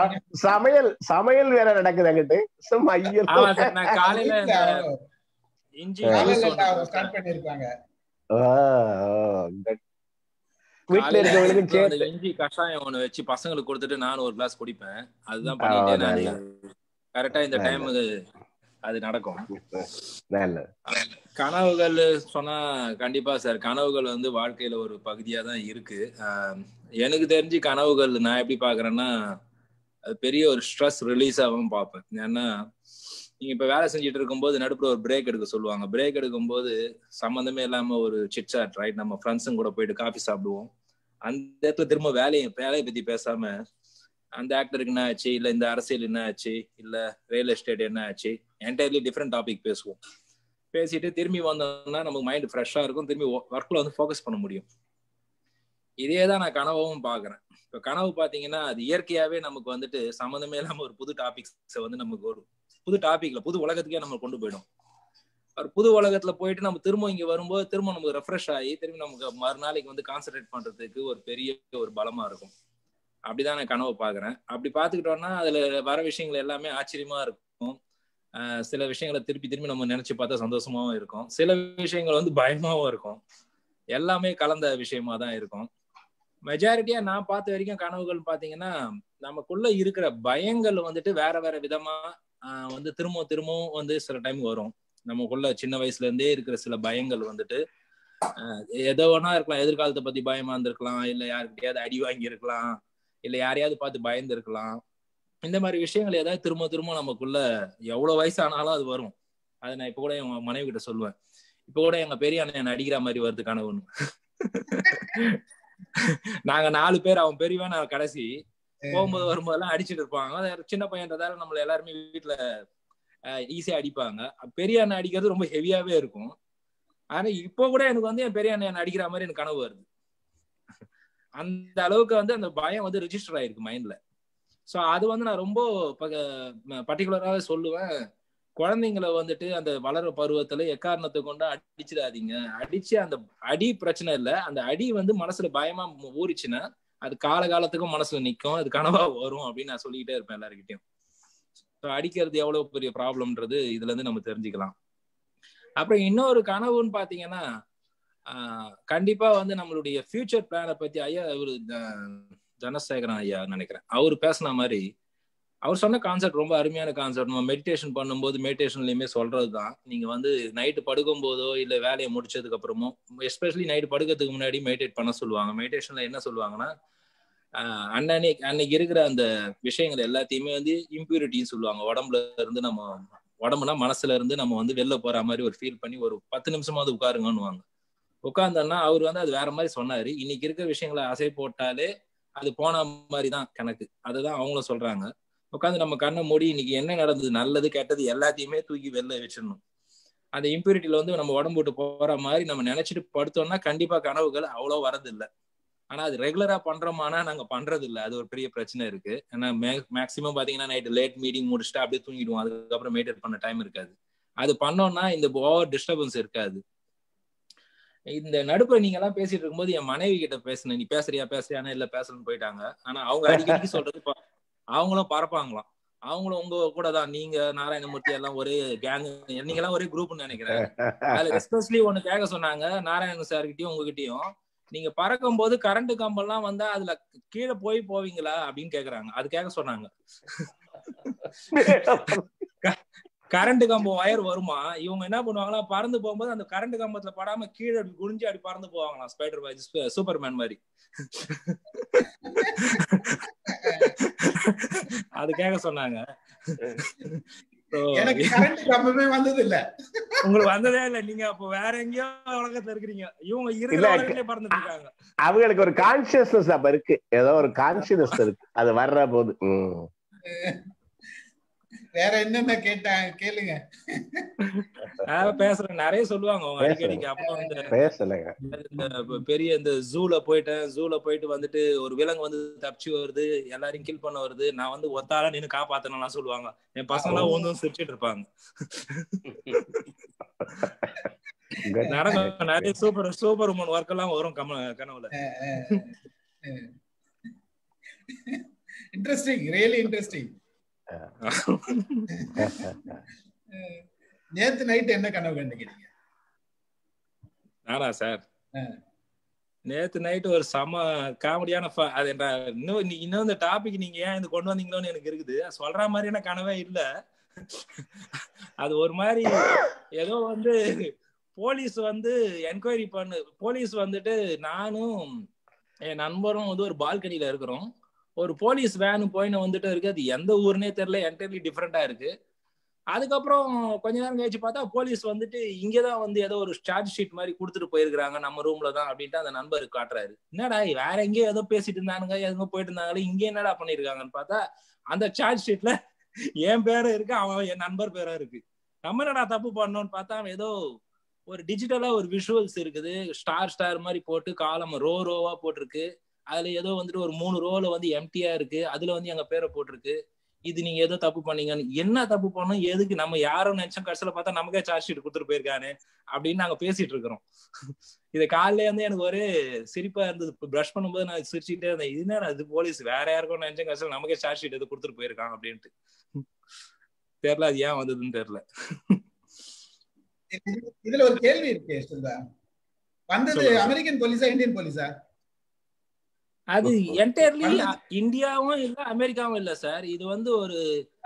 Speaker 1: சமையல் வேற நடக்குது அங்கிட்டு.
Speaker 6: நான் காலையில இஞ்சி
Speaker 2: ஸ்டார்ட் பண்ணிருக்காங்க.
Speaker 6: இஞ்சி கஷாயம் ஒண்ணு வச்சு பசங்களுக்கு கொடுத்துட்டு நானும் ஒரு கிளாஸ் குடிப்பேன். அதுதான் பண்ணிட்டேன் நான். கரெக்டா இந்த டைமுக்கு அது நடக்கும். கனவுகள் சொன்னா கண்டிப்பா சார், கனவுகள் வந்து வாழ்க்கையில ஒரு பகுதியா தான் இருக்கு. எனக்கு தெரிஞ்சு கனவுகள் நான் எப்படி பாக்குறேன்னா, அது பெரிய ஒரு ஸ்ட்ரெஸ் ரிலீஸாகவும் பார்ப்பேன். ஏன்னா நீங்க இப்ப வேலை செஞ்சுட்டு இருக்கும்போது நடுப்புற ஒரு பிரேக் எடுக்க சொல்லுவாங்க. பிரேக் எடுக்கும்போது சம்மந்தமே இல்லாம ஒரு சிட் சாட், ரைட், நம்ம ஃப்ரெண்ட்ஸுங்க கூட போயிட்டு காஃபி சாப்பிடுவோம். அந்த இடத்துல திரும்ப வேலையை பத்தி பேசாம அந்த ஆக்டருக்கு என்ன ஆச்சு, இல்ல இந்த அரசியல் என்ன ஆச்சு, இல்ல ரியல் எஸ்டேட் என்ன ஆச்சு, என்டையர்லி டிஃப்ரெண்ட் டாபிக் பேசுவோம். பேசிட்டு திரும்பி வந்தோம்னா நமக்கு மைண்ட் ஃப்ரெஷ்ஷா இருக்கும், திரும்பி ஒர்க்ல வந்து ஃபோக்கஸ் பண்ண முடியும். இதே தான் நான் கனவும் பாக்குறேன். இப்ப கனவு பாத்தீங்கன்னா அது இயற்கையாவே நமக்கு வந்துட்டு சம்மந்தமே இல்லாம ஒரு புது டாபிக்ஸ் வந்து நமக்கு ஒரு புது டாபிக்ல புது உலகத்துக்கே நம்ம கொண்டு போயிடும். ஒரு புது உலகத்துல போயிட்டு நம்ம திரும்ப இங்க வரும்போது திரும்ப நமக்கு ரெஃப்ரெஷ் ஆகி திரும்பி நமக்கு மறுநாளைக்கு வந்து கான்சென்ட்ரேட் பண்றதுக்கு ஒரு பெரிய ஒரு பலமா இருக்கும். அப்படிதான் நான் கனவை பாக்குறேன். அப்படி பாத்துக்கிட்டோம்னா அதுல வர விஷயங்கள் எல்லாமே ஆச்சரியமா இருக்கும். சில விஷயங்களை திரும்பி நம்ம நினைச்சு பார்த்தா சந்தோஷமாவும் இருக்கும், சில விஷயங்கள் வந்து பயமாவும் இருக்கும். எல்லாமே கலந்த விஷயமா தான் இருக்கும். மெஜாரிட்டியா நான் பார்த்த வரைக்கும் கனவுகள் பாத்தீங்கன்னா நமக்குள்ள இருக்கிற பயங்கள் வந்துட்டு வேற வேற விதமா வந்து திரும்பவும் வந்து சில டைம் வரும். நமக்குள்ள சின்ன வயசுல இருந்தே இருக்கிற சில பயங்கள் வந்துட்டு எதோ ஒன்னா இருக்கலாம். எதிர்காலத்தை பத்தி பயமா இருந்திருக்கலாம், இல்ல யாருக்கிட்டையாவது அடி வாங்கி இருக்கலாம், இல்ல யாரையாவது பார்த்து பயந்து இருக்கலாம். இந்த மாதிரி விஷயங்கள் ஏதாவது திரும்ப நமக்குள்ள எவ்வளவு வயசானாலும் அது வரும். அதை நான் இப்ப கூட என் மனைவி கிட்ட சொல்லுவேன். இப்ப கூட எங்க பெரிய அண்ணன் என்ன அடிக்கிற மாதிரி வருது கனவுன்னு. நாங்க 4 பேர், அவன் பெரியவன் நான் கடைசி. போகும்போது வரும்போதெல்லாம் அடிச்சுட்டு இருப்பாங்க. சின்ன பையன்றதால நம்மள எல்லாருமே வீட்டுல ஈஸியா அடிப்பாங்க. பெரிய அண்ணன் அடிக்கிறது ரொம்ப ஹெவியாவே இருக்கும். ஆனா இப்போ கூட எனக்கு வந்து என் பெரிய அண்ணன் அடிக்கிற மாதிரி எனக்கு கனவு வருது. அந்த அளவுக்கு வந்து அந்த பயம் வந்து ரெஜிஸ்டர் ஆயிருக்கு மைண்ட்ல. ஸோ அது வந்து நான் ரொம்ப பர்டிகுலராகவே சொல்லுவேன். குழந்தைங்களை வந்துட்டு அந்த வளர பருவத்துல எக்காரணத்தை கொண்டு அடிச்சிடாதீங்க. அடிச்சு அந்த அடி பிரச்சனை இல்லை, அந்த அடி வந்து மனசுல பயமா ஊறிச்சுன்னா அது காலகாலத்துக்கும் மனசுல நிற்கும், அது கனவா வரும் அப்படின்னு நான் சொல்லிக்கிட்டே இருப்பேன் எல்லாருக்கிட்டையும். அடிக்கிறது எவ்வளவு பெரிய ப்ராப்ளம்ன்றது இதுல இருந்து நம்ம தெரிஞ்சுக்கலாம். அப்புறம் இன்னொரு கனவுன்னு பாத்தீங்கன்னா கண்டிப்பா வந்து நம்மளுடைய ஃபியூச்சர் பிளானை பத்தி ஐயா இவரு தனசேகரன் ஐயா நினைக்கிறேன், அவரு பேசின மாதிரி அவர் சொன்ன கான்செப்ட் ரொம்ப அருமையான கான்செப்ட். நம்ம மெடிடேஷன் பண்ணும்போது மெடிடேஷன்லயுமே சொல்றதுதான், நீங்க வந்து நைட்டு படுக்கும் போதோ இல்ல வேலையை முடிச்சதுக்கு அப்புறமோ, எஸ்பெஷலி நைட்டு படுக்கிறதுக்கு முன்னாடி மெடிடேட் பண்ண சொல்லுவாங்க. மெடிடேஷன்ல என்ன சொல்லுவாங்கன்னா அன்னைக்கு இருக்கிற அந்த விஷயங்கள் எல்லாத்தையுமே வந்து இம்பியூரிட்டின்னு சொல்லுவாங்க. உடம்புல இருந்து நம்ம உடம்புனா மனசுல இருந்து நம்ம வந்து வெளில போற மாதிரி ஒரு ஃபீல் பண்ணி ஒரு 10 நிமிஷமாவது உட்காருங்கன்னுவாங்க. உட்கார்ந்தோம்னா அவர் வந்து அது வேற மாதிரி சொன்னாரு. இன்னைக்கு இருக்கிற விஷயங்களை அசை போட்டாலே அது போன மாதிரிதான் கணக்கு. அதுதான் அவங்களும் சொல்றாங்க. உட்காந்து நம்ம கண்ணை மூடி இன்னைக்கு என்ன நடந்தது, நல்லது கெட்டது எல்லாத்தையுமே தூக்கி வெளில வச்சிடணும். அந்த இம்பியூரிட்டியில வந்து நம்ம உடம்பு விட்டு போற மாதிரி நம்ம நினைச்சிட்டு படுத்தோம்னா கண்டிப்பா கனவுகள் அவ்வளவு வரதில்லை. ஆனா அது ரெகுலரா பண்றோமானா நாங்க பண்றது இல்லை, அது ஒரு பெரிய பிரச்சனை இருக்கு. ஏன்னா மேக்சிமம் பாத்தீங்கன்னா நைட் லேட் மீட்டிங் முடிச்சுட்டு அப்படியே தூங்கிடுவோம், அதுக்கப்புறம் மெடிடேட் பண்ண டைம் இருக்காது. அது பண்ணோம்னா இந்த ஓவர் டிஸ்டர்பன்ஸ் இருக்காது. இந்த நடுப்புற நீங்க எல்லாம் பேசிட்டு இருக்கும்போது என் மனைவி கிட்ட பேசினேன், நீ பேசுறியானா இல்ல பேசணும்னு போயிட்டாங்க. ஆனா அவங்க அடிக்கடி சொல்றது அவங்களும் பரப்பாங்களாம், அவங்களும் உங்க கூட தான், நீங்க நாராயணமூர்த்தி எல்லாம் ஒரே கேங், நீங்க எல்லாம் ஒரே குரூப்னு நினைக்கிறேன். அதுல எஸ்பெஷலி ஒண்ணு கேட்க சொன்னாங்க நாராயணன் சார் கிட்டயும் உங்ககிட்டயும், நீங்க பறக்கும் போது கரண்ட் கம்பெல்லாம் வந்தா அதுல கீழே போவீங்களா அப்படின்னு கேக்குறாங்க. அது கேட்க சொன்னாங்க. கரண்ட் கம்பம் வயர் வருமா, இவங்க என்ன பண்ணுவாங்களா, பறந்து போகும்போது அந்த கரண்ட் கம்பத்துல படாம கீழே குனிஞ்சு அப்படி பறந்து போவாங்களாம், ஸ்பைடர் சூப்பர்மேன் மாதிரி. அது கேட்க சொன்னாங்க. உங்களுக்கு வந்ததே இல்ல, நீங்க அப்ப வேற எங்கேயோ உலகத்துல இருக்கிறீங்க, இவங்க இருக்கிற உலகத்திலே பறந்துட்டு இருக்காங்க.
Speaker 1: அவங்களுக்கு ஒரு கான்சியஸ்னஸ் அப்ப இருக்கு, ஏதோ ஒரு கான்சியஸ்னஸ் இருக்கு அது வர்ற போது.
Speaker 2: வேற என்னென்ன கேட்டாங்க கேளுங்க.
Speaker 6: பேசுறேன், நிறைய சொல்லுவாங்க அவங்க அடிக்கடிக்கு. அப்புறம் இந்த பெரிய இந்த ஜூல போயிட்டு வந்துட்டு ஒரு விலங்கு வந்து தப்பிச்சு வருது, எல்லாரையும் கில் பண்ண வருது, நான் வந்து ஒத்தால நின்னு காப்பாத்தணும் சொல்லுவாங்க. என் பசங்க எல்லாம் ஒன்றும் சிரிச்சிட்டு இருப்பாங்க. நிறைய சூப்பர் உமன் ஒர்க் எல்லாம் வரும் கனவுல.
Speaker 2: Interesting, really interesting. நேத்து நைட் என்ன கனவு கண்டீங்க?
Speaker 6: நானா சார், நேத்து நைட் ஒரு செம காமெடியான அது இன்னும் இந்த டாபிக் நீங்க ஏன் இது கொண்டு வந்தீங்களோன்னு எனக்கு இருக்குது. சொல்ற மாதிரியான கனவே இல்ல. அது ஒரு மாதிரி ஏதோ வந்து போலீஸ் வந்து என்கொயரி போலீஸ் வந்துட்டு நானும் என் நண்பரும் வந்து ஒரு பால்கனியில இருக்கிறோம். ஒரு போலீஸ் வேனு போயின்னு வந்துட்டு இருக்கு. அது எந்த ஊர்னே தெரியல, என்டையர்லி டிஃப்ரெண்டா இருக்கு. அதுக்கப்புறம் கொஞ்ச நேரம் கழிச்சு பார்த்தா போலீஸ் வந்துட்டு இங்கதான் வந்து ஏதோ ஒரு சார்ஜ் ஷீட் மாதிரி கொடுத்துட்டு போயிருக்காங்க, நம்ம ரூம்ல தான் அப்படின்ட்டு அந்த நண்பருக்கு காட்டுறாரு. என்னடா வேற எங்கேயோ ஏதோ பேசிட்டு இருந்தானுங்க, எங்க போயிட்டு இருந்தாங்களே, இங்க என்னடா பண்ணிருக்காங்கன்னு பார்த்தா அந்த சார்ஜ் ஷீட்ல என் பேரும் இருக்கு, அவன் என் நண்பர் பேரும் இருக்கு. நம்ம என்னடா தப்பு பண்ணோம்னு பார்த்தா அவன் ஏதோ ஒரு டிஜிட்டலா ஒரு விஷுவல்ஸ் இருக்குது, ஸ்டார் மாதிரி போட்டு காலம் ரோவா போட்டிருக்கு. அதுல ஏதோ வந்துட்டு ஒரு 3 ரோல வந்து எம்டியா இருக்கு, அதுல வந்து எங்க பேரை போட்டிருக்கு. இது நீங்க ஏதோ தப்பு பண்ணீங்கன்னு. என்ன தப்பு பண்ணோம், எதுக்கு, நம்ம யாரும் நினைச்சோம், கடைசியில பார்த்தா நமக்கே சார்ஜ் ஷீட் கொடுத்துட்டு போயிருக்கானு அப்படின்னு நாங்க பேசிட்டு இருக்கிறோம். இதை காலையில வந்து எனக்கு ஒரு சிரிப்பா இருந்தது. பிரஷ் பண்ணும்போது நான் சிரிச்சுட்டே இருந்தேன், இதுனா அது போலீஸ் வேற யாருக்கும் நினைச்சேன், கடைசியில நமக்கே சார்ஜ் ஷீட் எது கொடுத்துட்டு போயிருக்காங்க அப்படின்ட்டு. தெரியல அது ஏன் வந்ததுன்னு தெரியல.
Speaker 2: இதுல ஒரு கேள்வி இருக்கு சொல்லுங்க, வந்தது அமெரிக்கன் போலீஸா இந்தியன் போலீஸா?
Speaker 6: அது என்டையர்லி இந்தியாவும் இல்ல அமெரிக்காவும் இல்ல சார். இது வந்து ஒரு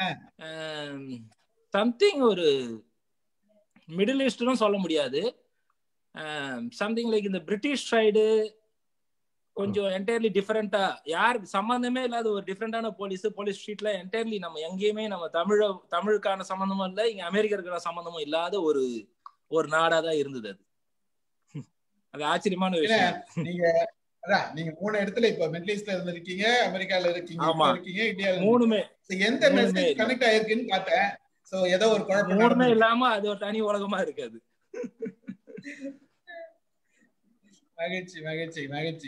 Speaker 6: சம்திங் ஒரு மிடில் ஈஸ்ட்னும் சொல்ல முடியாது, சம்திங் லைக் இந்த பிரிட்டிஷ் சைடு கொஞ்சம் என்டையர்லி டிஃபரெண்டா, யார் சம்பந்தமே இல்லாத ஒரு டிஃபரெண்டான போலீஸ் ஸ்ட்ரீட்ல என்டையர்லி நம்ம எங்கேயுமே நம்ம தமிழுக்கான சம்பந்தமும் இல்லை, இங்க அமெரிக்கருக்கான சம்பந்தமும் இல்லாத ஒரு நாடா தான் இருந்தது. அது ஆச்சரியமான விஷயம்.
Speaker 2: நீங்க 3 இடத்துல இப்ப மிடில் ஈஸ்ட்ல இருந்திருக்கீங்க, அமெரிக்கால இருக்கீங்க, இந்தியால
Speaker 6: மூணுமே
Speaker 2: எந்த மெசேஜ் கனெக்ட் ஆயிருக்குன்னு பார்த்தேன். சோ ஏதோ ஒரு குழப்பம்
Speaker 6: மூணுமே இல்லாம அது ஒரு தனி உலகமா இருக்காது.
Speaker 2: மகிழ்ச்சி மகிழ்ச்சி மகிழ்ச்சி.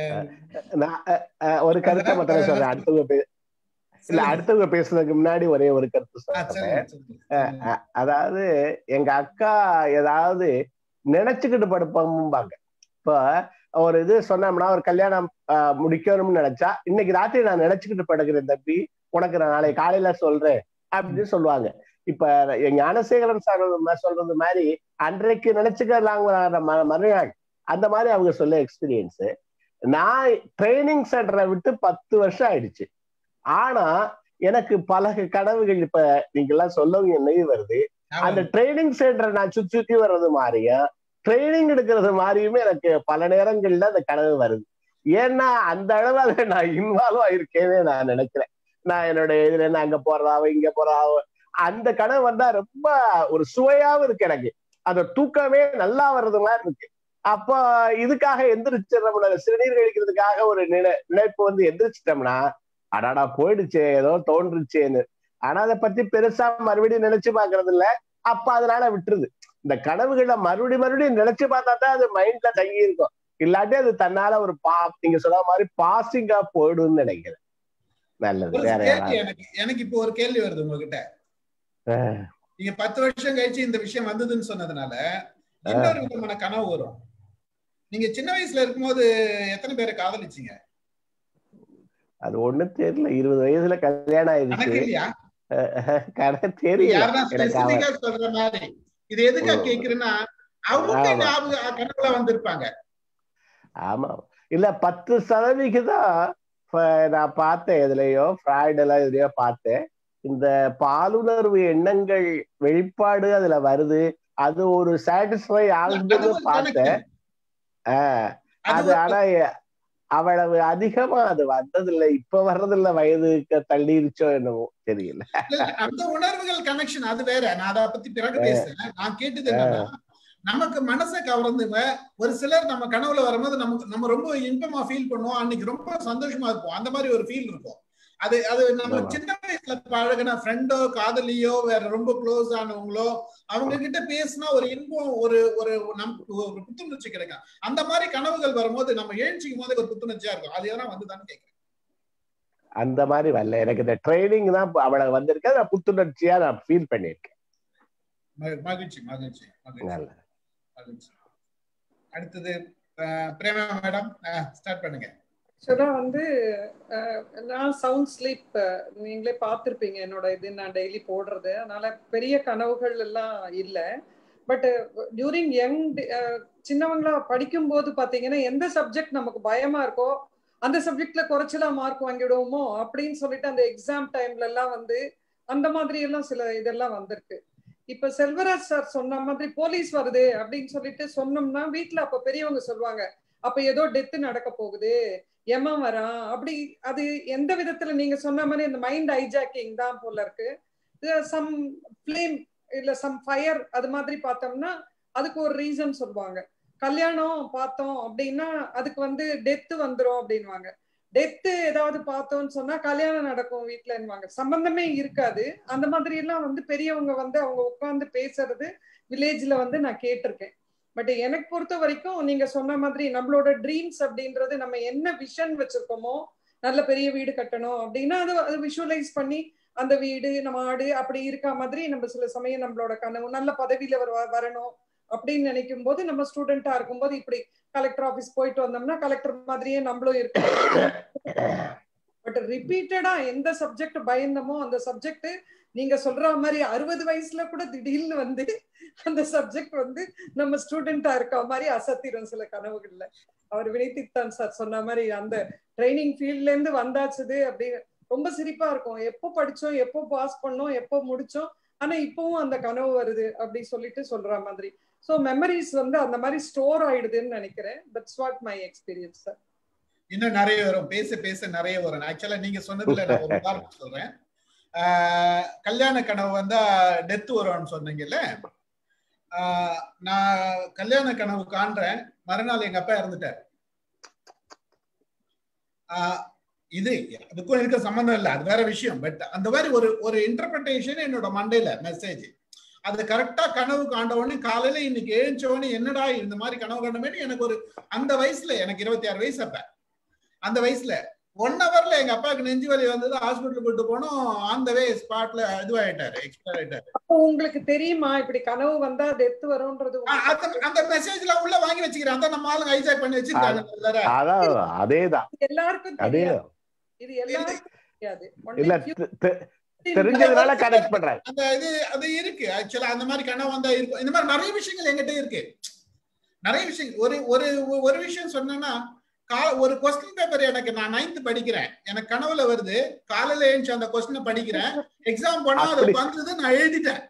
Speaker 1: ஒரு கருத்தை மட்டும் சொல்றேன், அடுத்தவங்க பேசுறதுக்கு முன்னாடி ஒரே ஒரு கருத்து சொல்றேன். அதாவது எங்க அக்கா ஏதாவது நினைச்சுக்கிட்டு படுப்பாங்க. இப்ப ஒரு இது சொன்னோம்னா, ஒரு கல்யாணம் முடிக்கணும்னு நினைச்சா, இன்னைக்கு ராத்திரி நான் நினைச்சுக்கிட்டு படுக்கிறேன் தம்பி, உனக்கு நான் நாளை காலையில சொல்றேன் அப்படின்னு சொல்லுவாங்க. இப்ப ஞானசேகரன் சார் சொல்றது மாதிரி அன்றைக்கு நினைச்சுக்கிறாங்க மறுநாள், அந்த மாதிரி அவங்க சொல்ல எக்ஸ்பீரியன்ஸ். நான் ட்ரைனிங் சென்டரை விட்டு 10 வருஷம் ஆயிடுச்சு. ஆனா எனக்கு பல கனவுகள் இப்ப நீங்க எல்லாம் சொல்லவும் நினைவு வருது. அந்த ட்ரைனிங் சென்டரை நான் சுத்தி வர்றது மாதிரியும் ட்ரைனிங் எடுக்கிறது மாதிரியுமே எனக்கு பல நேரங்கள்ல அந்த கனவு வருது. ஏன்னா அந்த அளவு நான் இன்வால்வ் ஆயிருக்கேன்னு நான் நினைக்கிறேன். நான் என்னுடைய இதுல இருந்து அங்க போறதாவோ இங்க போறதாவோ அந்த கனவு வந்தா ரொம்ப ஒரு சுவையாவும் இருக்கு எனக்கு. அந்த தூக்கமே நல்லா வர்றது மாதிரி இருக்கு. அப்போ இதுக்காக எந்திரிச்சிடறோம்ல, சிறுநீர் கழிக்கிறதுக்காக ஒரு நினைப்பு வந்து எந்திரிச்சிட்டோம்னா, அடாடா போயிடுச்சு ஏதோ தோன்றுச்சேன்னு. ஆனா அதை பத்தி பெருசா மறுபடியும் நினைச்சு பாக்குறது இல்ல. அப்ப அதனால விட்டுருது. இந்த கனவுகளை மறுபடியும் நினைச்சு பார்த்தா தான் அது மைண்ட்ல தங்கி இருக்கும். இல்லாட்டி அது தன்னால ஒரு நீங்க சொல்ற மாதிரி பாசிங்கா போயிடும்னு நினைக்கிறேன். நல்லது.
Speaker 2: எனக்கு இப்போ ஒரு கேள்வி வருது உங்ககிட்ட. நீங்க 10 வருஷம் கழிச்சு இந்த விஷயம் வந்ததுன்னு சொன்னதுனால இன்னொரு விதமான கனவு வரும். நீங்க சின்ன வயசுல இருக்கும்போது எத்தனை பேரை காதலிச்சீங்க?
Speaker 1: அது ஒண்ணு தெரியல. 20 வயசுல கல்யாணம் ஆயிடுச்சு.
Speaker 2: சொல்ற மாதிரி இது எதுக்கா கேக்குறேன்னா, அவங்க கனவுல வந்திருப்பாங்க.
Speaker 1: ஆமா, இல்ல 10% நான் பார்த்தேன், எதுலயோ ஃப்ராய்ட் எல்லாம் எதுலயோ பார்த்தேன். இந்த பாலுணர்வு எண்ணங்கள் வெளிப்பாடு அதுல வருது, அது ஒரு சாட்டிஸ்ஃபை ஆகுதுன்னு பார்த்தேன். அது ஆனா அவ்வளவு அதிகமா அது வந்ததில்லை, இப்ப வர்றதில்ல, வயதுக்கு தள்ளிருச்சோ என்னவோ தெரியல.
Speaker 2: அந்த உணர்வுகள் கனெக்ஷன் அது வேற, நான் அதை பத்தி பிறகு பேசுறேன். நான் கேட்டது என்னன்னா, நமக்கு மனசை கவர்ந்துங்க ஒரு சிலர் நம்ம கனவுல வரும்போது நம்ம ரொம்ப இன்பமா ஃபீல் பண்ணுவோம், அன்னைக்கு ரொம்ப சந்தோஷமா இருப்போம், அந்த மாதிரி ஒரு ஃபீல் இருக்கும். அது நம்ம சின்ன வயசுல பழகின ஃப்ரெண்டோ காதலியோ வேற ரொம்ப க்ளோஸ் ஆனவங்களோ அவங்க கிட்ட பேசினா ஒரு இன்பம், ஒரு ஒரு புத்துணர்ச்சி கிடைக்கும். அந்த மாதிரி கனவுகள் வரும்போது நம்ம எழுச்சிக்கும் போது ஒரு புத்துணர்ச்சியா இருக்கும். அது எதனா வந்துதான்னு கேட்கிறேன்.
Speaker 1: அந்த மாதிரி வரல எனக்கு. இந்த ட்ரைனிங் தான் அவளை வந்திருக்க, நான் புத்துணர்ச்சியா நான் ஃபீல் பண்ணிருக்கேன்.
Speaker 2: மகிழ்ச்சி மகிழ்ச்சி மகிழ்ச்சி. அடுத்தது பிரேமா மேடம், ஸ்டார்ட் பண்ணுங்க.
Speaker 7: வந்து நான் சவுண்ட் ஸ்லீப் நீங்களே பார்த்துருப்பீங்க என்னோட இது, நான் டெய்லி போடுறது. அதனால பெரிய கனவுகள் எல்லாம் இல்லை. பட் டியூரிங் யங் சின்னவங்களா படிக்கும் போது பார்த்தீங்கன்னா, எந்த சப்ஜெக்ட் நமக்கு பயமா இருக்கோ அந்த சப்ஜெக்ட்ல குறைச்சலா மார்க் வாங்கிடுவோமோ அப்படின்னு சொல்லிட்டு அந்த எக்ஸாம் டைம்ல எல்லாம் வந்து அந்த மாதிரி எல்லாம் சில இதெல்லாம் வந்திருக்கு. இப்ப செல்வராஜ் சார் சொன்ன மாதிரி போலீஸ் வருது அப்படின்னு சொல்லிட்டு சொன்னோம்னா வீட்டுல அப்ப பெரியவங்க சொல்லுவாங்க அப்ப ஏதோ டெத் நடக்க போகுது, எம வரான் அப்படி. அது எந்த விதத்துல நீங்க சொன்ன மாதிரி இந்த மைண்ட் ஹைஜாக்கிங் தான் போல இருக்கு. சம் ஃபிளேம் இல்ல சம் ஃபயர் அது மாதிரி பார்த்தோம்னா அதுக்கு ஒரு ரீசன் சொல்லுவாங்க. கல்யாணம் பார்த்தோம் அப்படின்னா அதுக்கு டெத்து வந்துரும் அப்படின்வாங்க. டெத்து ஏதாவது பார்த்தோம்னு சொன்னா கல்யாணம் நடக்கும் வீட்டுலன்னுவாங்க. சம்பந்தமே இருக்காது. அந்த மாதிரி எல்லாம் பெரியவங்க அவங்க உட்கார்ந்து பேசுறது வில்லேஜ்ல நான் கேட்டிருக்கேன். பட் எனக்கு பொறுத்த வரைக்கும் நீங்க சொன்ன மாதிரி நம்மளோட ட்ரீம்ஸ் அப்படின்றது நம்ம என்ன விஷன் வச்சிருக்கோமோ, நல்ல பெரிய வீடு கட்டணும் அப்படின்னா அது விஷுவலைஸ் பண்ணி அந்த வீடு நம்ம ஆடு அப்படி இருக்க மாதிரி நம்ம சில சமயம் நம்மளோட கனவு நல்ல பதவியில வரணும் அப்படின்னு நினைக்கும் போது நம்ம ஸ்டூடெண்டா இருக்கும்போது இப்படி கலெக்டர் ஆபீஸ் போயிட்டு வந்தோம்னா கலெக்டர் மாதிரியே நம்மளும் இருக்கோம். பட் ரிப்பீட்டடா எந்த சப்ஜெக்ட் பயந்தமோ அந்த சப்ஜெக்ட் நீங்க சொல்ற மாதிரி 60 வயசுல கூட திடீர்னு அந்த சப்ஜெக்ட் நம்ம ஸ்டூடெண்டா இருக்க மாதிரி அசத்திரும் சில கனவுகள்ல. அவர் வினைத்தித்தான் சார் சொன்ன மாதிரி அந்த ட்ரைனிங் ஃபீல்ட்ல இருந்து வந்தாச்சுது அப்படின்னு ரொம்ப சிரிப்பா இருக்கும். எப்போ படிச்சோம், எப்போ பாஸ் பண்ணோம், எப்போ முடிச்சோம், ஆனா இப்பவும் அந்த கனவு வருது அப்படி சொல்லிட்டு சொல்ற மாதிரி. சோ மெமரிஸ் அந்த மாதிரி ஸ்டோர் ஆயிடுதுன்னு நினைக்கிறேன். That's what my experience sir.
Speaker 2: இன்னும் நிறைய வரும், பேச பேச நிறைய வரும். ஆக்சுவலா நீங்க சொன்னதுல நான் ஒரு உதாரணம் சொல்றேன். கல்யாண கனவு டெத் வரும்னு சொன்னீங்கல்ல, நான் கல்யாண கனவு காண்றேன், மறுநாள் எங்க அப்பா இறந்துட்டார். இது அதுக்கும் இருக்க சம்பந்தம் இல்லை, அது வேற விஷயம். பட் அந்த மாதிரி ஒரு இன்டர்பிரேஷன் என்னோட மண்டையில மெசேஜ் அது கரெக்டா கனவு காண்டவொடனே காலையில இன்னைக்கு எழுந்தவொடனே என்னடா இந்த மாதிரி கனவு காண்டமே எனக்கு ஒரு அந்த வயசுல எனக்கு 26 வயசு. அப்ப அந்த வயசுல 1 ஹவர்ல எங்க அப்பாவுக்கு நெஞ்சு வலி வந்தது, ஹாஸ்பிட்டல் கூட்டு போனோம். அந்த வே ஸ்பாட்ல இதுவாயிட்டாரு, எக்ஸ்பயர் ஆயிட்டாரு.
Speaker 7: உங்களுக்கு தெரியுமா இப்படி கனவு வந்தா டெத் வரும்ன்றது?
Speaker 2: அந்த மெசேஜ்ல உள்ள வாங்கி வச்சுக்கிறேன். அதான் நம்ம ஆளுங்க ஹைஜாக் பண்ணி வச்சிருக்காங்க.
Speaker 1: அதேதான்
Speaker 7: எல்லாருக்கும் தெரியாது, இது எல்லாருக்கும் தெரியாது.
Speaker 1: தெரிஞ்சதுனால கனெக்ட் பண்றாங்க.
Speaker 2: அந்த இது அது இருக்கு. ஆக்சுவலா அந்த மாதிரி கனவு வந்தா இருக்கும். இந்த மாதிரி நிறைய விஷயங்கள் என்கிட்ட இருக்கு, நிறைய விஷயங்கள். ஒரு விஷயம் சொன்னேன்னா, ஒரு கொஸ்டின் பேப்பர் எனக்கு நான் 9th படிக்கிறேன், எனக்கு கனவுல வருது, காலையில எழுந்து அந்த கொஸ்டினை படிக்கிறேன், எக்ஸாம் பண்ணா அது வந்தது, நான் எழுதிட்டேன்.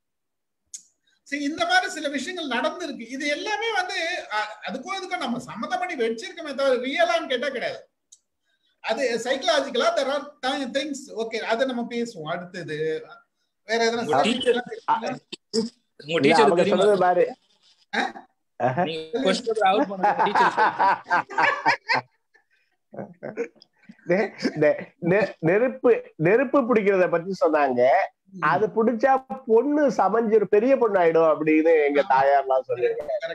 Speaker 2: இந்த மாதிரி சில விஷயங்கள் நடந்திருக்கு. இது எல்லாமே அதுக்கும் இதுக்கும் நம்ம சம்மந்தம் பண்ணி வச்சிருக்கோமே தவிர ரியலான்னு கேட்டா கிடையாது. அது சைக்கலாஜிக்கலா there are things. ஓகே, அதை நம்ம பேசுவோம் அடுத்தது. வேற எதனா
Speaker 6: உங்க டீச்சர் தெரியுமா பாரு?
Speaker 1: நெருப்பு பிடிக்கிறத பத்தி சொன்னாங்க. அது பிடிச்சா பொண்ணு சமைஞ்சிரு, பெரிய பொண்ணு ஆயிடும் அப்படின்னு எங்க தாயார்லாம் சொல்லுவாங்க.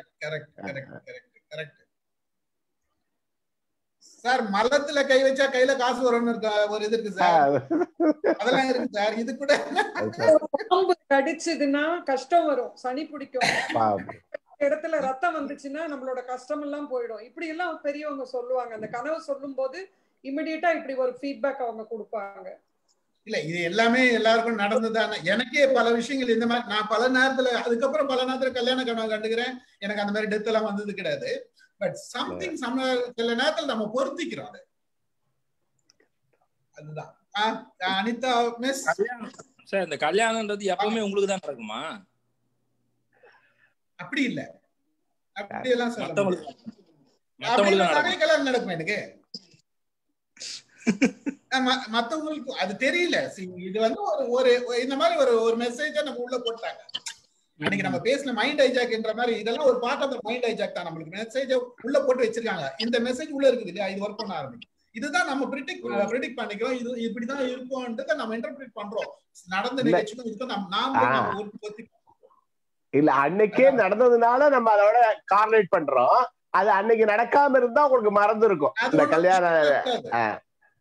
Speaker 2: சார் மலத்துல கை வச்சா கையில காசு வரும்னு ஒரு இது இருக்கு சார், அதெல்லாம் இருக்கு சார். இது கூட
Speaker 7: பாம்பு கடிச்சதுன்னா கஷ்டம் வரும், சனி பிடிக்கும், இடத்துல ரத்தம் வந்துச்சுன்னா நம்மளோட கஷ்டம் எல்லாம் போயிடும். இப்படி எல்லாம் பெரியவங்க சொல்லுவாங்க. அந்த கனவு சொல்லும் போது இமிடியேட்டா இப்படி ஒரு ஃபீட்பேக் அவங்க கொடுப்பாங்க.
Speaker 2: இல்ல இது எல்லாமே எல்லாருக்கும் நடந்ததானே. எனக்கே பல விஷயங்கள் இந்த மாதிரி நான் பல நேரத்துல அதுக்கப்புறம் பல நேரத்துல கல்யாண கனவு கண்டுக்கிறேன். எனக்கு அந்த மாதிரி டெத் எல்லாம் வந்தது கிடையாது. பட் சம்திங் சில நேரத்துல நம்ம பொருத்திக்கிறோம். அது அதுதான். அனிதா மிஸ்
Speaker 6: சார், இந்த கல்யாணம்ன்றது எப்பவுமே உங்களுக்கு தான் நடக்குமா?
Speaker 2: அப்படி இல்ல, அப்படி எல்லாம் சொல்ல நிறைய கல்யாணம் நடக்கும் எனக்கு. மத்தவங்களுக்கு அது தெரியல. இது ஒரு இந்த மாதிரி ஒரு மெசேஜ நம்ம உள்ள போட்டாங்க. அன்னைக்கு நம்ம பேசின மைண்ட் ஹைஜாக்ன்ற மாதிரி இதெல்லாம் ஒரு பார்ட் ஆஃப் மைண்ட் ஹைஜாக் தான். நம்மளுக்கு மெசேஜ உள்ள போட்டு வச்சிருக்காங்க. இந்த மெசேஜ் உள்ள இருக்குது இல்லையா, இது ஒர்க் பண்ண ஆரம்பிக்கும். இதுதான் நம்ம ப்ரிடிக்ட் பண்ணிக்கிறோம். இது இப்படிதான் இருக்கும்ன்றத நம்ம இன்டர்பிரேட் பண்றோம். நடந்த நிகழ்ச்சிக்கும் இதுக்கும் நாம
Speaker 1: இல்ல அன்னைக்கே நடந்ததுனால நம்ம அதோட கார்லேட் பண்றோம். அது அன்னைக்கு நடக்காம இருந்தா உங்களுக்கு மறந்து இருக்கும் இந்த கல்யாணம்.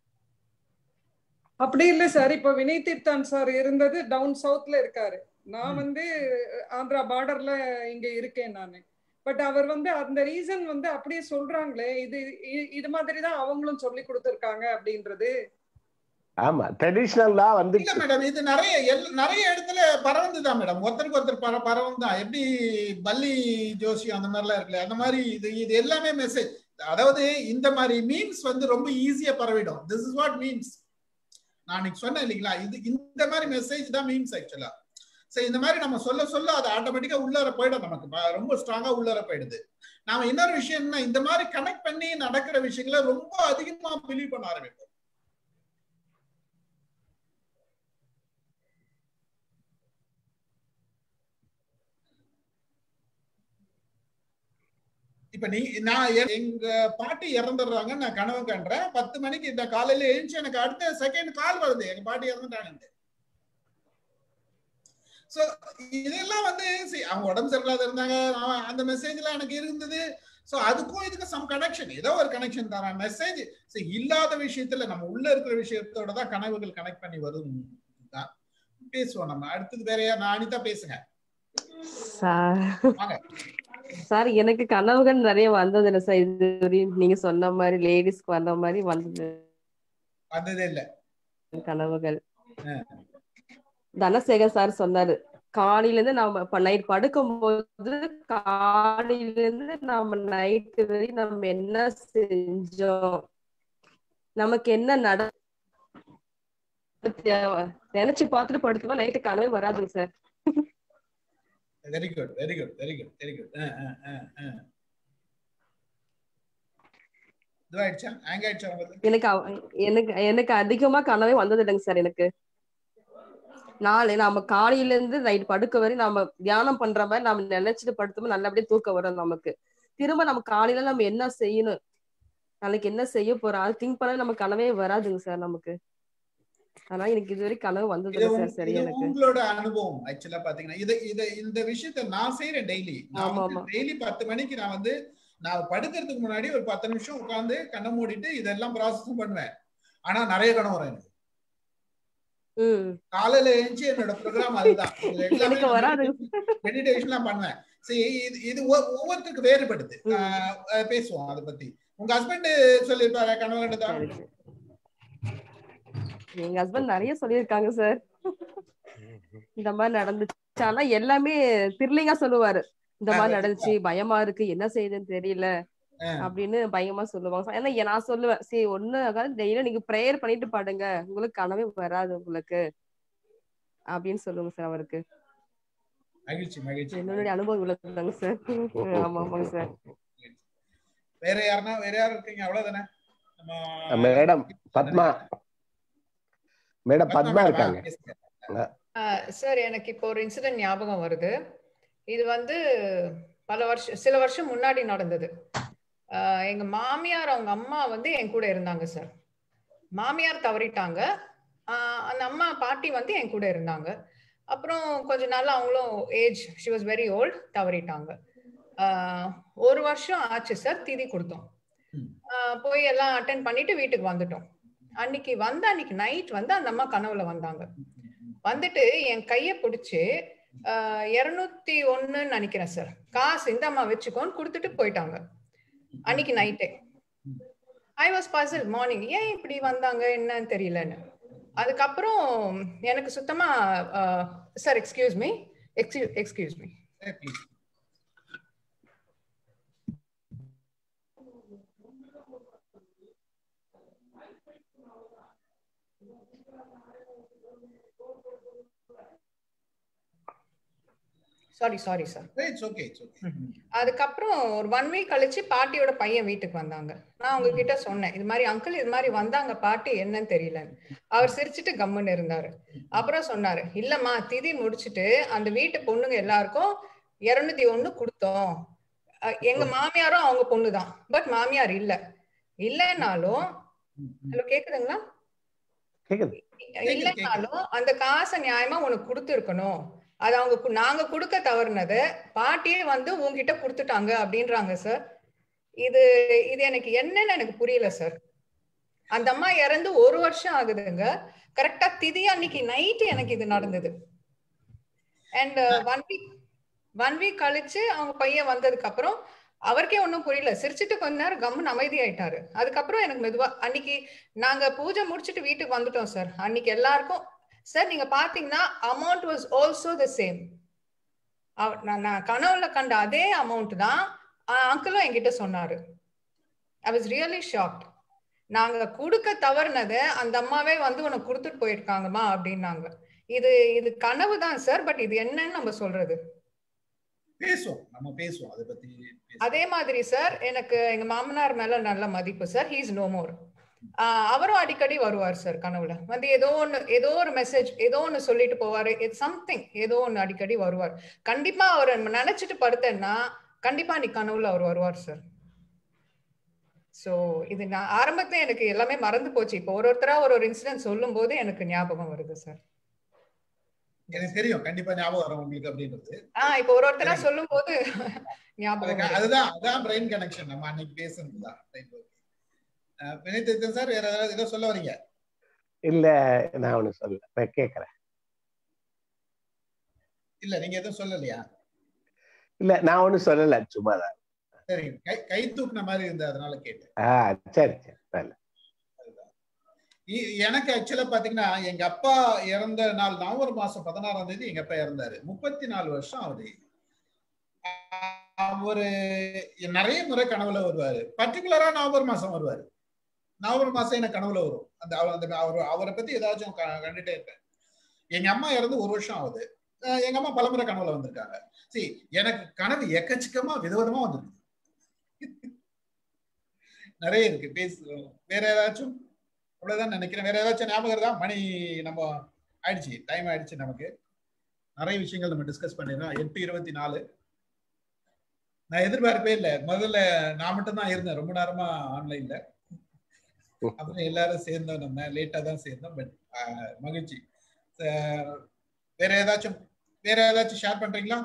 Speaker 7: அப்படி இல்ல சார். இப்ப வினைத்தித்தான் சார் இருந்தது டவுன் சவுத்ல இருக்காரு. நான் ஆந்திரா பார்டர்ல இங்க இருக்கேன் நானு. பட் அவர் அந்த ரீசன் அப்படியே சொல்றாங்களே, இது மாதிரிதான் அவங்களும் சொல்லி கொடுத்திருக்காங்க அப்படின்றது.
Speaker 1: ஆமா, ட்ரெடிஷனலா
Speaker 2: இல்ல மேடம், இது நிறைய இடத்துல பரவுந்துதான் மேடம். ஒருத்தருக்கு ஒருத்தர் பரவுந்தான். எப்படி பல்லி ஜோசியம் அந்த மாதிரிலாம் இருக்குல்ல, அந்த மாதிரி இது எல்லாமே மெசேஜ். அதாவது இந்த மாதிரி மீம்ஸ் ரொம்ப ஈஸியா பரவிடும். This is what memes. நான் சொன்னேன் இல்லைங்களா, இது இந்த மாதிரி மெசேஜ் தான் மீம்ஸ் ஆக்சுவலா. சரி, இந்த மாதிரி நம்ம சொல்ல சொல்ல அது ஆட்டோமேட்டிக்கா உள்ளார போயிடும், நமக்கு ரொம்ப ஸ்ட்ராங்கா உள்ளார போயிடுது. நாம இன்னொரு விஷயம் என்ன, இந்த மாதிரி கனெக்ட் பண்ணி நடக்கிற விஷயங்களை ரொம்ப அதிகமா பிலீவ் பண்ண ஆரம்பிப்போம். இப்ப நான் எங்க பாட்டி இறந்துடுறாங்க, நான் கனவு கண்டேன் 10 மணிக்கு இந்த காலையில எழுந்துச்சு எனக்கு அடுத்த செகண்ட் கால் வருது எங்க பாட்டி இறந்துட்டாங்க. சோ இதெல்லாம் வந்து அவங்க உடம்பு சரியில்லாத இருந்தாங்க, அந்த மெசேஜ்லாம் எனக்கு இருந்தது. சோ அதுக்கும் இதுக்கு சம் கனெக்ஷன், ஏதோ ஒரு கனெக்ஷன் தரான். மெசேஜ் இல்லாத விஷயத்துல நம்ம உள்ள இருக்கிற விஷயத்தோட தான் கனவுகள் கனெக்ட் பண்ணி வரும். பேசுவோம் நம்ம அடுத்தது. வேற யார்? நான் அனிதா பேசுங்க
Speaker 8: சார். எனக்கு கனவுகள் நிறைய வந்தது இல்லை சார். இது நீங்க சொன்ன மாதிரி லேடிஸ்க்கு வந்த மாதிரி வந்ததே
Speaker 2: இல்ல
Speaker 8: கனவுகள். தனசேகர் சார் சொன்னாரு, காலையில இருந்து நாம நைட் படுக்கும் போது காலையில இருந்து நாம நைட்டு வரை நம்ம என்ன செஞ்சோம், நமக்கு என்ன நினைச்சு பார்த்துட்டு படுத்தோம், நைட்டு கனவே வராதுங்க சார்.
Speaker 2: Very good, very good, very good, very good.
Speaker 8: எனக்கு அதிகமா கனவே வந்தது இல்லைங்க சார். எனக்கு நாம காலையில இருந்து நைட் படுக்க வரை நாம தியானம் பண்ற மாதிரி நாம நினைச்சிட்டு படுத்தோம், நல்லபடியா தூக்கம் வரும் நமக்கு. திரும்ப நம்ம காலையில நம்ம என்ன செய்யணும், நாளைக்கு என்ன செய்ய போறோம், அது திங்க் பண்ண நமக்கு கனவே வராதுங்க சார் நமக்கு. ஆனா எனக்கு இதுவரை கனவு வந்தது இல்லை சார். சரி, எனக்கு
Speaker 2: உங்களோட அனுபவம் ஆக்சுவலா பாத்தீங்கன்னா இந்த விஷயத்த நான் செய்யறேன் டெய்லி. டெய்லி 10 மணிக்கு நான் படுக்கிறதுக்கு முன்னாடி ஒரு 10 நிமிஷம் உட்கார்ந்து கண்ணை மூடிட்டு இதெல்லாம் ப்ராசஸும் பண்ணுவேன். ஆனா நிறைய கனவு வரும் எனக்கு. காலையில எழுந்து என்னோட ப்ரோக்ராம் அதுதான். மெடிடேஷன்லாம் பண்ணுவேன். சரி, இது ஒவ்வொருத்தருக்கு வேறுபடுது. பேசுவோம் அதை பத்தி. உங்க ஹஸ்பண்ட் சொல்லிருப்பாரு கனவு கண்டதா?
Speaker 8: எங்க ஹஸ்பண்ட் நிறைய சொல்லியிருக்காங்க சார். இந்த மாதிரி நடந்துச்சு, ஆனா எல்லாமே த்ரில்லிங்கா சொல்லுவாரு. இந்த மாதிரி நடந்துச்சு, பயமா இருக்கு, என்ன செய்யுதுன்னு தெரியல அப்படின்னு பயமா சொல்லுவாங்க. ஏன்னா நான் சொல்லுவேன், சரி ஒண்ணு டெய்லியும் நீங்க ப்ரேயர் பண்ணிட்டு பாடுங்க, உங்களுக்கு கனவே வராது உங்களுக்கு அப்படின்னு சொல்லுங்க சார் அவருக்கு. என்னுடைய அனுபவம் இவ்வளவுதாங்க சார். ஆமாங்க சார்.
Speaker 2: வேற யாரும் இருக்கீங்க? அவ்வளவுதானே
Speaker 1: மேடம்? பத்மா இருக்காங்க
Speaker 4: சார். எனக்கு இப்போ ஒரு இன்சிடென்ட் ஞாபகம் வருது. இது வந்து சில வருஷம் முன்னாடி நடந்தது. எங்க மாமியார் அவங்க அம்மா வந்து என் கூட இருந்தாங்க சார். மாமியார் தவறிட்டாங்க, அந்த அம்மா பாட்டி வந்து என் கூட இருந்தாங்க. அப்புறம் கொஞ்ச நாள் அவங்களும் ஷி வாஸ் வெரி ஓல்ட், தவறிட்டாங்க. 1 வருஷம் ஆச்சு சார். திதி கொடுத்தோம், போய் எல்லாம் அட்டென்ட் பண்ணிட்டு வீட்டுக்கு வந்துட்டோம். அன்னைக்கு நைட் வந்து அந்த அம்மா கனவுல வந்தாங்க. வந்துட்டு என் கைய பிடிச்சு 201 நினைக்கிறேன் சார், காசு இந்த அம்மா வச்சுக்கோன்னு கொடுத்துட்டு போயிட்டாங்க அன்னைக்கு நைட்டே. ஐ வாஸ் பசில் மார்னிங், ஏன் இப்படி வந்தாங்க என்னன்னு தெரியலன்னு. அதுக்கப்புறம் எனக்கு சுத்தமா sir excuse me. Sorry sir. அதுக்கப்புறம் ஒரு 1 வீக் கழிச்சு பாட்டியோட பையன் வீட்டுக்கு வந்தாங்க. நான் உங்ககிட்ட சொன்னேன், இது மாதிரி அங்கிள் இது மாதிரி வந்தாங்க பாட்டி, என்னன்னு தெரியலன்னு. அவர் சிரிச்சுட்டு கம்முன்னு இருந்தாரு. அப்புறம் சொன்னாரு, இல்லம்மா திதி முடிச்சுட்டு அந்த வீட்டு பொண்ணுங்க எல்லாருக்கும் 201 கொடுத்தோம். எங்க மாமியாரும் அவங்க பொண்ணுதான், பட் மாமியார் இல்லைன்னாலும் ஹலோ கேக்குதுங்களா? இல்லைன்னாலும் அந்த காசை நியாயமா உனக்கு கொடுத்து இருக்கணும், அது நாங்க கொடுக்க தவறுனது பாட்டியே வந்து உங்ககிட்ட கொடுத்துட்டாங்க அப்படின்றாங்க சார். இது எனக்கு என்னன்னு எனக்கு புரியல சார். அந்த அம்மா இறந்து 1 வருஷம் ஆகுதுங்க. கரெக்டா திதி அன்னைக்கு நைட்டு எனக்கு இது நடந்தது. அண்ட் 1 வீக் கழிச்சு அவங்க பையன் வந்ததுக்கு அப்புறம் அவருக்கே ஒன்னும் புரியல, சிரிச்சுட்டு கொஞ்ச நேரம் கம்முன்னு அமைதி ஆயிட்டாரு. அதுக்கப்புறம் எனக்கு மெதுவா அன்னைக்கு நாங்க பூஜை முடிச்சுட்டு வீட்டுக்கு வந்துட்டோம் சார். அன்னைக்கு எல்லாருக்கும் சார் நீங்க பாத்தீங்கன்னா amount was also the same. நான் கனவுல கண்ட அதே அமௌண்ட் தான் அங்கிளும் என்கிட்ட சொன்னாரு. I was really shocked. நாங்க கொடுக்க தவறுனதை அந்த அம்மாவே வந்து உனக்கு கொடுத்துட்டு போயிருக்காங்கம்மா அப்படின்னாங்க. இது கனவு தான் சார். பட் இது என்னன்னு நம்ம சொல்றது
Speaker 2: நம்ம பேசுவோம் அதை பத்தி.
Speaker 4: அதே மாதிரி சார் எனக்கு எங்க மாமனார் மேல நல்ல மதிப்பு sir. He is no more. அவரும் அடிக்கடி வருவார் சார் கனவுல. வந்து ஏதோ ஒரு மெசேஜ் ஏதோ ஒன்னு சொல்லிட்டு போவாரு. சம்திங் ஏதோ ஒன்னு அடிக்கடி வருவார். கண்டிப்பா அவர் நினைச்சிட்டு படுத்தேன்னா கண்டிப்பா நீ கனவுல அவர் வருவார் சார். சோ இது நான் ஆரம்பத்துல எனக்கு எல்லாமே மறந்து போச்சு. இப்போ ஒருத்தரா ஒரு இன்சிடென்ட் சொல்லும் போது எனக்கு ஞாபகம் வருது சார்.
Speaker 2: எனக்கு தெரியும் கண்டிப்பா ஞாபகம் வரும் உங்களுக்கு அப்படின்றது.
Speaker 4: இப்போ ஒருத்தரா சொல்லும் போது ஞாபகம்.
Speaker 2: அதுதான் பிரெயின் கனெக்ஷன் நம்ம அன்னைக்கு பேசுனதுதான். வினீத் சார் வேற ஏதோ சொல்ல வரீங்க?
Speaker 1: இல்ல நான் ஒண்ணு சொல்ல கேக்குறேன்.
Speaker 2: இல்ல நீங்க எதுவும் சொல்லலையா?
Speaker 1: இல்ல நான் ஒண்ணு சொல்லல, சும்மாதான்.
Speaker 2: சரி, கை தூக்குன மாதிரி இருந்தது அதனால கேட்டேன்.
Speaker 1: சரி சரி.
Speaker 2: எனக்கு ஆக்சுவலா பாத்தீங்கன்னா எங்க அப்பா இறந்த நாள் நவம்பர் மாசம் 16ஆம் தேதி எங்க அப்பா இறந்தாரு. 34 வருஷம் ஆகுது. அவரு நிறைய முறை கனவுல வருவாரு. பர்டிகுலரா நவம்பர் மாசம் வருவாரு. நவம்பர் மாசம் எனக்கு கனவுல வரும். அவரை பத்தி ஏதாச்சும் கண்டுட்டே இருப்பேன். எங்க அம்மா இறந்து 1 வருஷம் ஆகுது. எங்க அம்மா பலமுறை கனவுல வந்திருக்காங்க. சரி, எனக்கு கனவு எக்கச்சக்கமா விதவிதமா வந்திருக்கு. நிறைய இருக்கு பேசுறோம். வேற ஏதாச்சும்? அவ்வளவுதான் நினைக்கிறேன். வேற ஏதாச்சும் ஞாபகம் இருக்கா? மணி நம்ம ஆயிடுச்சு, டைம் ஆயிடுச்சு. நமக்கு நிறைய விஷயங்கள் நம்ம டிஸ்கஸ் பண்ணிடுறோம். 8:24. நான் எதிர்பார்ப்பே இல்லை. முதல்ல நான் மட்டும் தான் இருந்தேன் ரொம்ப நேரமா ஆன்லைன்ல. அப்புறம் எல்லாரும் சேர்ந்தோம். நம்ம லேட்டா தான் சேர்ந்தோம். பட் மகிழ்ச்சி. வேற ஏதாச்சும் ஷேர் பண்றீங்களா?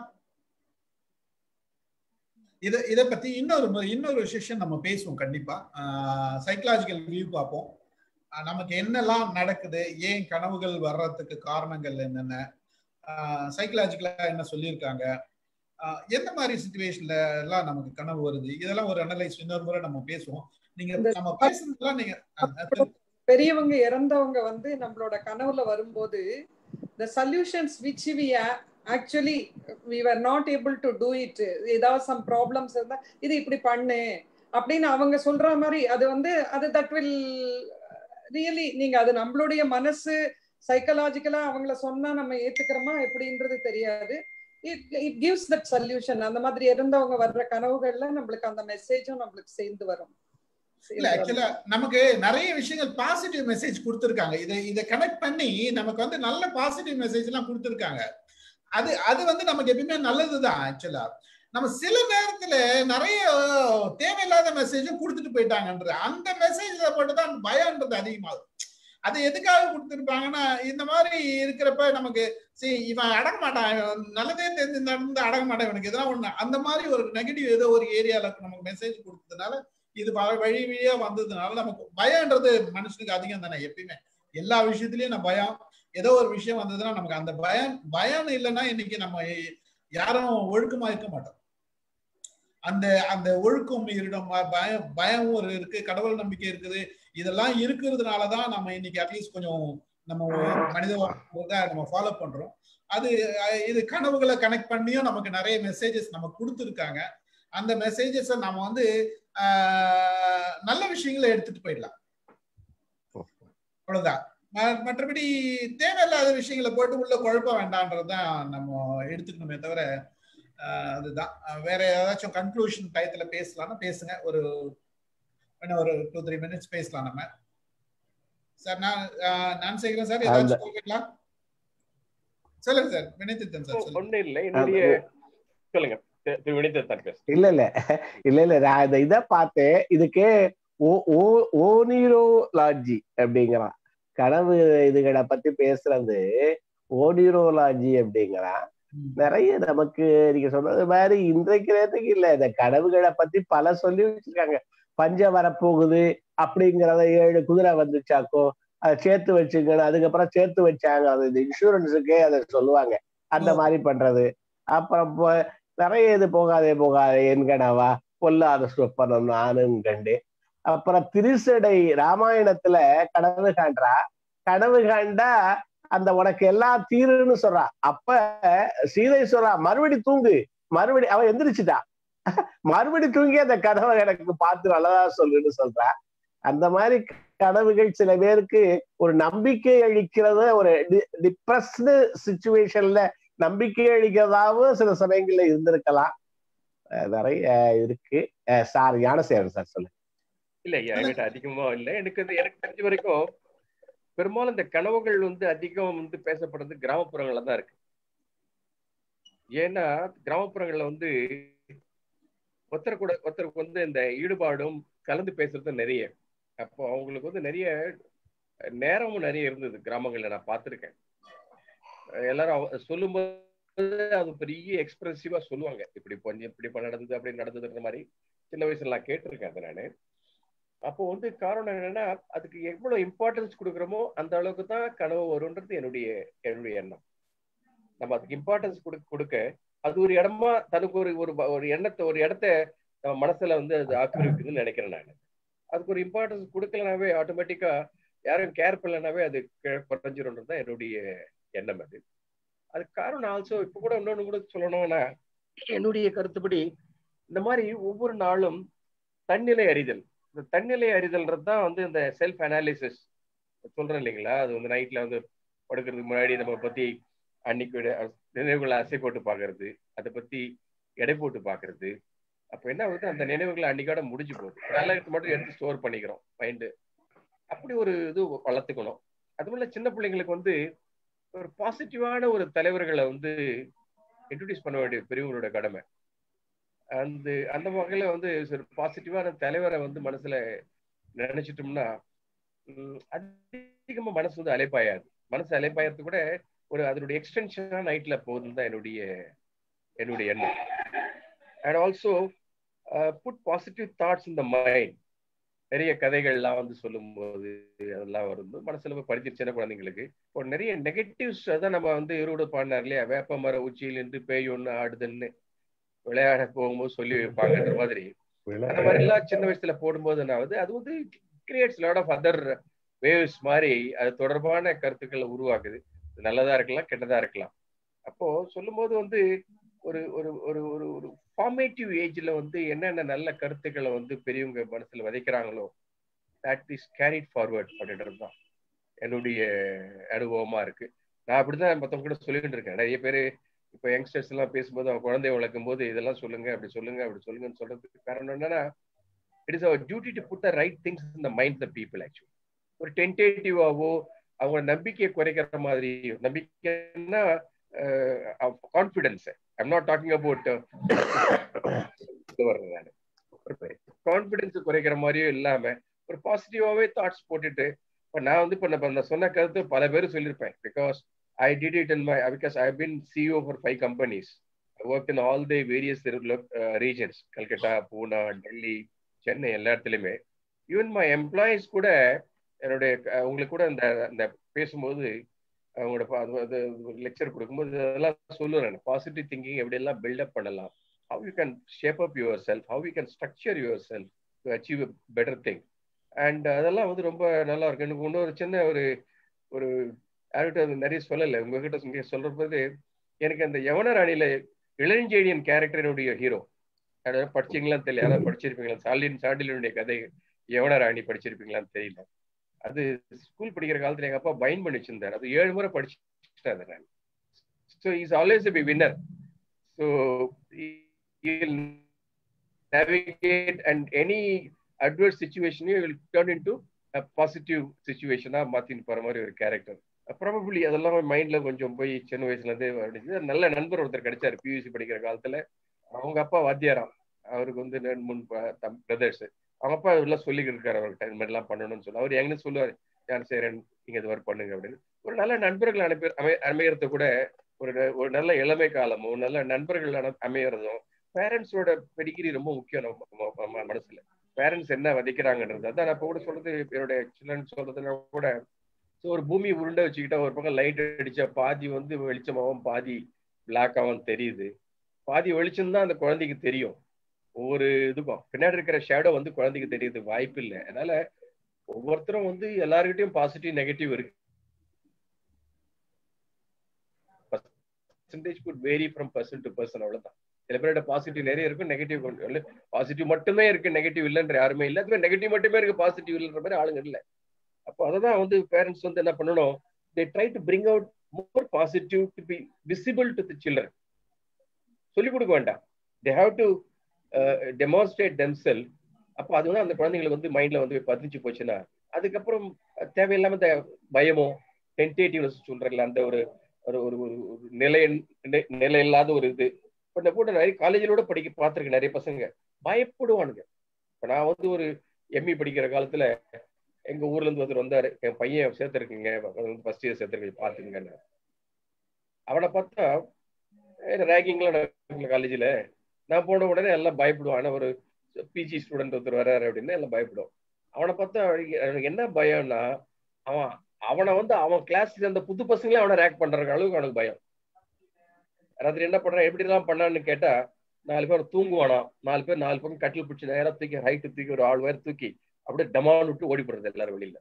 Speaker 2: இதை பத்தி இன்னொரு செஷன் நம்ம பேசுவோம் கண்டிப்பா. சைக்கலாஜிக்கல் வியூ பார்ப்போம். நமக்கு என்னெல்லாம் நடக்குது, ஏன் கனவுகள் வர்றதுக்கு காரணங்கள் என்னென்ன, சைக்கலாஜிக்கலா என்ன சொல்லியிருக்காங்க, எந்த மாதிரி சிச்சுவேஷன்ல எல்லாம் நமக்கு கனவு வருது, இதெல்லாம் ஒரு அனலைஸ் இன்னொரு முறை நம்ம பேசுவோம். நம்ம பேசுறதுலாம் நீங்க
Speaker 7: பெரியவங்க இறந்தவங்க வந்து நம்மளோட கனவுல வரும்போது the solutions which we actually we were not able to do it, ஏதாவது some problems இருந்தா இது இப்படி பண்ணு அப்படின்னு அவங்க சொல்ற மாதிரி அது வந்து அது that will really நீங்க அது நம்மளுடைய மனசு சைக்கலாஜிக்கலா அவங்கள சொன்னா நம்ம ஏத்துக்கிறோமா எப்படின்றது தெரியாது. it gives that solution. அந்த மாதிரி இருந்தவங்க வர்ற கனவுகள்ல நம்மளுக்கு அந்த மெசேஜும் நம்மளுக்கு சேர்ந்து வரும்.
Speaker 2: இல்ல ஆக்சுவலா நமக்கு நிறைய விஷயங்கள் பாசிட்டிவ் மெசேஜ் கொடுத்திருக்காங்க. இதை கனெக்ட் பண்ணி நமக்கு வந்து நல்ல பாசிட்டிவ் மெசேஜ் எல்லாம் கொடுத்திருக்காங்க. அது வந்து நமக்கு எப்பயுமே நல்லதுதான். ஆக்சுவலா நம்ம சில நேரத்துல நிறைய தேவையில்லாத மெசேஜும் கொடுத்துட்டு போயிட்டாங்கன்ற அந்த மெசேஜ்ல போட்டுதான் பயம்ன்றது அதிகமாகுது. அது எதுக்காக கொடுத்துருப்பாங்கன்னா இந்த மாதிரி இருக்கிறப்ப நமக்கு சரி இவன் அடங்க மாட்டான், நல்லதே தெரிஞ்சு நடந்து அடங்க மாட்டான், இவனுக்கு எதனா ஒண்ணு அந்த மாதிரி ஒரு நெகட்டிவ் ஏதோ ஒரு ஏரியால நமக்கு மெசேஜ் கொடுத்ததுனால இது வழி வழியா வந்ததுனால நமக்கு பயம்ன்றது மனுஷனுக்கு அதிகம் தானே. எப்பயுமே எல்லா விஷயத்திலயும் நான் பயம், ஏதோ ஒரு விஷயம் வந்ததுன்னா நமக்கு அந்த பயம் இல்லைன்னா இன்னைக்கு நம்ம யாரும் ஒழுக்கமா இருக்க மாட்டோம். அந்த ஒழுக்கம் இருடம், பயம் ஒரு இருக்கு, கடவுள் நம்பிக்கை இருக்குது, இதெல்லாம் இருக்கிறதுனாலதான் நம்ம இன்னைக்கு அட்லீஸ்ட் கொஞ்சம் நம்ம மனித நம்ம ஃபாலோ பண்றோம். இது கனவுகளை கனெக்ட் பண்ணியும் நமக்கு நிறைய மெசேஜஸ் நம்ம கொடுத்துருக்காங்க. அந்த மெசேஜஸ் நம்ம வந்து நல்ல விஷயங்களை எடுத்துட்டு போயிடலாம், அவ்வளவுதான். மற்றபடி தேவையில்லாத விஷயங்களை போட்டு உள்ள குழப்ப வேண்டாம்ன்றதுதான் நம்ம எடுத்துக்கணுமே தவிர அதுதான். வேற ஏதாச்சும் கன்க்ளூஷன் டயத்துல பேசலாம்னா பேசுங்க. ஒரு 2-3 மினிட்ஸ் பேசலாம் நம்ம. சார் நான் செய்கிறேன் சார். ஏதாச்சும் சொல்றீங்களா? சொல்லுங்க சார். வினிதன் சார்
Speaker 3: ஒண்ணு இல்லை, என்னுடைய சொல்லுங்க.
Speaker 1: இல்ல நான் இத பார்த்தேன். இதுக்கு ஓனிரோலாஜி அப்படிங்கிறான். கனவு இதுகளை பத்தி பேசுறது ஓனிரோலாஜி அப்படிங்கிறான். நிறைய நமக்கு நீங்க சொன்னது மாதிரி இன்றைக்கு நேரத்துக்கு இல்ல, இந்த கனவுகளை பத்தி பல சொல்லி வச்சிருக்காங்க. பஞ்சம் வரப்போகுது அப்படிங்கிறத 7 குதிரை வந்துச்சாக்கோ அதை சேர்த்து வச்சுக்கணும், அதுக்கப்புறம் சேர்த்து வச்சாங்க, அது இந்த இன்சூரன்ஸுக்கே அதை சொல்லுவாங்க, அந்த மாதிரி பண்றது. அப்புறம் நிறைய இது போகாதே என் கனவா பொல்லாத சொப்பனம் நானும் கண்டு. அப்புறம் திருசடை ராமாயணத்துல கனவு காண்டா அந்த உனக்கு எல்லாம் தீருன்னு சொல்றா. அப்ப சீதை சொல்றா மறுபடி தூங்கு, அவன் எந்திரிச்சுட்டா, மறுபடி தூங்கி அந்த கனவை எனக்கு பார்த்து நல்லதா சொல்லுன்னு சொல்றா. அந்த மாதிரி கனவுகள் சில பேருக்கு ஒரு நம்பிக்கை அளிக்கிறத, ஒரு டிப்ரெஸ்டு சிச்சுவேஷன்ல நம்பிக்கை அளிக்கிறதாவும் சில சமயங்கள்ல இருந்திருக்கலாம். நிறைய இருக்கு. சார் ஞானசேகரன் சார் சொல்லுங்க.
Speaker 3: இல்ல என்கிட்ட அதிகமா இல்ல. எனக்கு தெரிஞ்ச வரைக்கும் பெரும்பாலும் இந்த கனவுகள் அதிகம் பேசப்படுறது கிராமப்புறங்கள்ல தான் இருக்கு. ஏன்னா கிராமப்புறங்கள்ல ஒருத்தருக்கு இந்த ஈடுபாடும் கலந்து பேசுறது நிறைய. அப்போ அவங்களுக்கு நிறைய நேரமும் நிறைய இருந்தது கிராமங்கள்ல. நான் பார்த்திருக்கேன். எல்லாரும் சொல்லும்போது அது பெரிய எக்ஸ்பிரசிவா சொல்லுவாங்க. இப்படி நடந்தது அப்படி நடந்ததுன்ற மாதிரி சின்ன வயசுல நான் கேட்டிருக்கேன் அதை நானு. அப்போ காரணம் என்னன்னா, அதுக்கு எவ்வளவு இம்பார்ட்டன்ஸ் கொடுக்குறோமோ அந்த அளவுக்கு தான் கனவு வரும்ன்றது என்னுடைய எண்ணம். நம்ம அதுக்கு இம்பார்ட்டன்ஸ் கொடுக்க அது ஒரு இடமா தனக்கு ஒரு இடத்த நம்ம மனசுல அது ஆக்கிரமிக்குதுன்னு நினைக்கிறேன் நான். அதுக்கு ஒரு இம்பார்ட்டன்ஸ் கொடுக்கலனாவே ஆட்டோமேட்டிக்கா யாரும் கேர் பண்ணலனாவே அது குறைஞ்சிரும்ன்றது தான் என்னுடைய எண்ணம். அதுக்கு காரணம் ஆல்சோ இப்ப கூட இன்னொன்னு கூட சொல்லணும்னா, என்னுடைய கருத்துப்படி இந்த மாதிரி ஒவ்வொரு நாளும் தன்னிலை அறிதல். இந்த தன்னிலை அறிதல்ன்றது தான் இந்த செல்ஃப் அனாலிசிஸ் சொல்றேன் இல்லைங்களா. அது நைட்ல படுக்கிறதுக்கு முன்னாடி நம்ம பத்தி அன்னைக்கு நினைவுகளை அசை போட்டு பாக்குறது, அதை பத்தி எடை போட்டு பாக்குறது. அப்ப என்ன ஆகுது, அந்த நினைவுகளை அன்னைக்கோட முடிஞ்சு போகுது. நல்லா மட்டும் எடுத்து ஸ்டோர் பண்ணிக்கிறோம் மைண்டு. அப்படி ஒரு இது வளர்த்துக்கணும். அது போல சின்ன பிள்ளைங்களுக்கு ஒரு பாசிட்டிவான ஒரு தலைவர்களை இன்ட்ரோடியூஸ் பண்ண வேண்டிய பெரியவங்களோட கடமை. அந்த வகையில ஒரு பாசிட்டிவான தலைவரை மனசுல நினைச்சிட்டோம்னா அதிகமா மனசு அலைப்பாயாது. மனசு அலைப்பாயறது கூட அதனுடைய எக்ஸ்டென்ஷனா நைட்ல போகுதுன்னு தான் என்னுடைய எண்ணம். And also put positive thoughts in the mind. நிறைய கதைகள்லாம் சொல்லும் போது அதெல்லாம் வரும்போது மனசுல படிச்சு சின்ன குழந்தைங்களுக்கு இப்போ நிறைய நெகட்டிவ்ஸ் தான் நம்ம இருபது பாடினார் இல்லையா, வேப்ப மர உச்சியில் இருந்து பேய் ஒண்ணு ஆடுதுன்னு விளையாட போகும்போது சொல்லி வைப்பாங்கன்ற மாதிரி. அந்த மாதிரி எல்லாம் சின்ன வயசுல போடும்போது என்னாவது அது creates lot of other waves மாதிரி அது தொடர்பான கருத்துக்களை உருவாக்குது. நல்லதா இருக்கலாம், கெட்டதா இருக்கலாம். அப்போ சொல்லும் போது ஒரு ஒரு ஒரு ஒரு ஒரு ஃபார்மேட்டிவ் ஏஜ்ல என்னென்ன நல்ல கருத்துக்களை பெரியவங்க மனசுல விதைக்கிறாங்களோ தட் இஸ் கேரிட் ஃபார்வர்ட் அப்படின்றது தான் என்னுடைய அனுபவமா இருக்கு. நான் அப்படிதான் மற்றவங்க கூட சொல்லிட்டு இருக்கேன். நிறைய பேர் இப்போ யங்ஸ்டர்ஸ் எல்லாம் பேசும்போது அவங்க குழந்தைய வளர்க்கும் போது இதெல்லாம் சொல்லுங்க, அப்படி சொல்லுங்க, அப்படி சொல்லுங்கன்னு சொல்றதுக்கு காரணம் என்னன்னா, it is our duty to put the right things in the mind the people. Actually ஒரு டென்டேட்டிவாவோ அவங்க நம்பிக்கையை குறைக்கிற மாதிரி, நம்பிக்கைன்னா confidence, I'm not talking about confidence குறைக்கிற மாதிரியும் இல்லாம ஒரு பாசிட்டிவாவே தாட்ஸ் போட்டுட்டு, இப்போ நான் இப்ப சொன்ன கருத்து பல பேர் சொல்லியிருப்பேன். Because I did it because I've been CEO for 5 companies. I worked in all the various regions, Calcutta, Pune, Delhi, Chennai, எல்லா இடத்துலையுமே. ஈவன் மை எம்ப்ளாயிஸ் கூட என்னுடைய உங்களுக்கு கூட இந்த பேசும்போது அவங்களோட லெக்சர் கொடுக்கும்போது அதெல்லாம் சொல்லுவேன். பாசிட்டிவ் திங்கிங் எப்படி எல்லாம் பில்டப் பண்ணலாம், how you can shape up yourself, how you can structure yourself to achieve a better thing. And அதெல்லாம் ரொம்ப நல்லா இருக்கு. எனக்கு இன்னொரு சின்ன ஒரு யார்கிட்ட நிறைய சொல்லலை, உங்ககிட்ட சொல்றது, எனக்கு அந்த யவனராணியில இளஞ்செழியன் கேரக்டருடைய ஹீரோ யாராவது படிச்சீங்களான்னு தெரியல, யாராவது படிச்சிருப்பீங்களா, சாண்டிலினுடைய கதை யவனராணி படிச்சிருப்பீங்களான்னு தெரியல. அது ஸ்கூல் படிக்கிற காலத்துல எங்க அப்பா பைண்ட் பண்ணி வச்சிருந்தாரு. அது 7 முறை படிச்சுட்டேன் நான். So is always be winner. So navigate and any adverse situation you will turn into a positive situation மாத்தின்னு போற மாதிரி ஒரு கேரக்டர். ப்ராபபிளி அதெல்லாம் மைண்ட்ல கொஞ்சம் போய் சின்ன வயசுல இருந்தே நல்ல நண்பர் ஒருத்தர் கிடைச்சாரு பியூசி படிக்கிற காலத்துல. அவங்க அப்பா வாத்தியாராம், அவருக்கு 3 பிரதர்ஸ். அவங்க அப்பா இதெல்லாம் சொல்லிக்கிட்டு இருக்காரு அவர்கிட்ட, இந்த மாதிரி எல்லாம் பண்ணணும்னு சொல்லி. அவர் எங்கன்னு சொல்லுவாரு, யார் சேரன் நீங்க இது மாதிரி பண்ணுங்க அப்படின்னு. ஒரு நல்ல நண்பர்கள் அமையறது கூட ஒரு நல்ல இளமை காலமும் நல்ல நண்பர்கள் அமையறதும் பேரண்ட்ஸோட பெடிகிரி ரொம்ப முக்கியம் நம்ம மனசுல. பேரண்ட்ஸ் என்ன விதைக்கிறாங்கன்றது அதான் நான் இப்ப கூட சொல்றது. என்னுடைய சில்ட்ரன் சொல்றதுல கூட ஒரு பூமி உருண்டை வச்சுக்கிட்டா ஒரு பக்கம் லைட் அடிச்சா பாதி வெளிச்சமாவும் பாதி பிளாக்காவும் தெரியுது. பாதி வெளிச்சம் தான் அந்த குழந்தைக்கு தெரியும். ஒவ்வொரு இதுக்கும் பின்னாடி இருக்கிற ஷேடோ குழந்தைக்கு தெரியுது வாய்ப்பு இல்லை. அதனால ஒவ்வொருத்தரும் எல்லாருக்கிட்டையும் பாசிட்டிவ் நெகட்டிவ் இருக்கு. Percentage could vary from person to person. அவ்வளவுதான். சில பேரோட பாசிட்டிவ் நிறைய இருக்கும், நெகட்டிவ் பாசிட்டிவ் மட்டுமே இருக்கு, நெகட்டிவ் இல்லைன்ற யாருமே இல்லை. அதுவே நெகட்டிவ் மட்டுமே இருக்கு, பாசிட்டிவ் இல்லைன்ற மாதிரி ஆளுங்க இல்லை. அப்போ அததான் வந்து பேரண்ட்ஸ் வந்து என்ன பண்ணணும், they try to bring out more positive to be visible to the children. சொல்லிக் கொடுக்க வேண்டாம், they have to demonstrate themselves. அப்போ அது வந்து அந்த குழந்தைங்களுக்கு வந்து மைண்ட்ல வந்து பதிஞ்சு போச்சுன்னா அதுக்கப்புறம் தேவையில்லாம இந்த பயமோ டென்டேட்டிவ்னஸ் சொல்றல அந்த ஒரு ஒரு நிலை இல்லாத ஒரு இது இப்ப கூட நிறைய காலேஜிலோட படிக்க பார்த்திருக்கேன். நிறைய பசங்க பயப்படுவானுங்க. இப்ப நான் வந்து ஒரு எம்இ படிக்கிற காலத்துல எங்க ஊர்ல இருந்து ஒருத்தர் வந்தாரு, என் பையன் சேர்த்திருக்குங்க, ஃபர்ஸ்ட் இயர் சேர்த்திருக்கு பாத்துக்கங்க. அவனை பார்த்தா ரேகிங்லாம் நடக்கல காலேஜில். நான் போன உடனே எல்லாம் பயப்படுவான். ஆனா ஒரு பிஜி ஸ்டூடெண்ட் ஒருத்தர் வர்றாரு அப்படின்னு எல்லாம் பயப்படும். அவனை பார்த்தா அவனுக்கு என்ன பயம்னா அவனை வந்து அவன் கிளாஸ்ல அந்த புது பசங்களே அவனை ரேக் பண்ற அளவுக்கு அவனுக்கு பயம். ராத்திரி என்ன பண்றான் எப்படி எல்லாம் பண்ணான்னு கேட்டா 4 பேர் தூங்குவானா, 4 பேர் 4 பக்கம் கட்டில் பிடிச்சி நேரம் தூக்கி ஹைட்டு தூக்கி ஒரு 6 பேர் தூக்கி அப்படியே டமான் விட்டு ஓடி போடுறது எல்லாரும் வெளியில.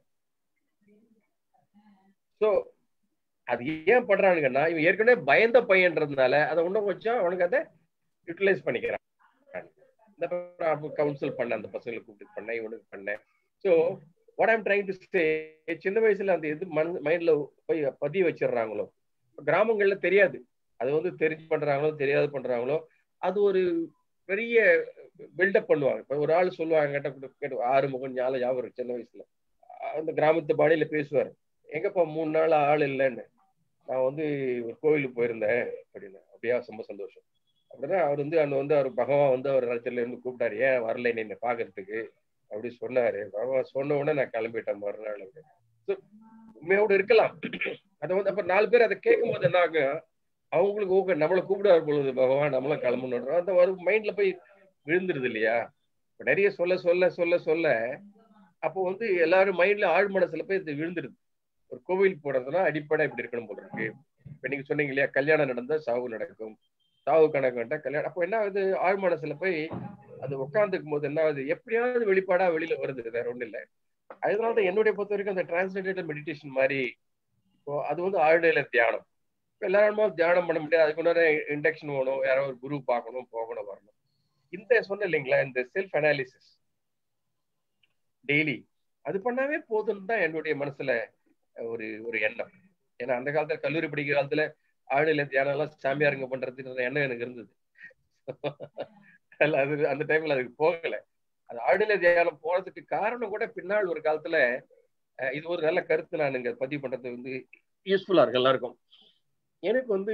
Speaker 3: சோ அது ஏன் பண்றானுங்கன்னா இவன் ஏற்கனவே பயந்த பையன்றதுனால அதை இன்னும் கொஞ்சம் அவனுக்கு அதை யூட்டிலைஸ் பண்ணிக்கிறான். கவுன்சில் பண்ண அந்த பசங்களை கூப்பிட்டு பண்ண இவனுக்கு பண்ணேன். So what I'm trying to say, சின்ன வயசுல அந்த இது மைண்ட்ல போய் பதிய வச்சிடுறாங்களோ, கிராமங்கள்ல தெரியாது, அது வந்து தெரிஞ்சு பண்றாங்களோ தெரியாது பண்றாங்களோ அது ஒரு பெரிய பில்டப் பண்ணுவாங்க. இப்ப ஒரு ஆள் சொல்லுவாங்க கேட்ட 6 முகம் ஞாபகம் இருக்கு, சின்ன வயசுல அந்த கிராமத்து பாடியில பேசுவாரு, எங்கப்பா 3 நாள் ஆள் இல்லைன்னு, நான் வந்து ஒரு கோவிலுக்கு போயிருந்தேன் அப்படின்னு. அப்படியா, ரொம்ப சந்தோஷம் அப்படின்னா அவர் வந்து அங்க வந்து அவர் பகவான் வந்து அவர் ராத்திரில இருந்து கூப்பிட்டாரு, ஏன் வரல என்னை பாக்குறதுக்கு அப்படி சொன்னாரு. பகவான் சொன்ன உடனே நான் கிளம்பிட்டேன் மறுநாள். உண்மையோடு இருக்கலாம். அதை வந்து அப்ப 4 பேர் அதை கேட்கும் போது என்ன ஆகும், அவங்களுக்கு ஓகே நம்மளை கூப்பிடாரு பொழுது பகவான் நம்மளும் கிளம்பணும் அந்த ஒரு மைண்ட்ல போய் விழுந்துருது இல்லையா. நிறைய சொல்ல சொல்ல சொல்ல சொல்ல அப்போ வந்து எல்லாரும் மைண்ட்ல ஆழ் மனசுல போய் இது விழுந்துருது. ஒரு கோவில் போடுறதுன்னா அடிப்படை இப்படி இருக்கணும் போல இருக்கு. இப்ப நீங்க சொன்னீங்க இல்லையா, கல்யாணம் நடந்தா சாவு நடக்கும், சாவு கணக்கு வேண்டாம் கல்யாணம். அப்போ என்ன ஆகுது, ஆழ் மனசுல போய் அது உட்காந்துக்கும் போது என்ன ஆகுது, எப்படியாவது வெளிப்பாடா வெளியில வருது, வேற ஒண்ணும் இல்லை. அதனாலதான் என்னுடைய பொறுத்த வரைக்கும் அந்த டிரான்ஸ்லேட்டட் மெடிடேஷன் மாதிரி இப்போ அது வந்து ஆழ்நிலை தியானம். எல்லாரும் தியானம் பண்ண முடியாது, அதுக்கு முன்னாடி இண்டக்ஷன் வேணும், யாரோ ஒரு குரு பார்க்கணும், போகணும், வரணும். இந்த சொன்ன இல்லைங்களா இந்த செல்ஃப் அனாலிசிஸ் டெய்லி அது பண்ணாவே போதும்னு தான் என்னுடைய மனசுல ஒரு ஒரு எண்ணம். ஏன்னா அந்த காலத்துல கல்லூரி படிக்கிற காலத்துல ஆழ்நிலை தியானம் எல்லாம் சாமியாருங்க பண்றதுன்ற எண்ணம் எனக்கு இருந்தது. அது அந்த டைம்ல அதுக்கு போகல. அது ஆழ்நிலை தியானம் போனதுக்கு காரணம் கூட பின்னால் ஒரு காலத்துல இது ஒரு நல்ல கருத்து நான் இங்க பதிவு பண்றது வந்து யூஸ்ஃபுல்லா இருக்கு எல்லாருக்கும். எனக்கு வந்து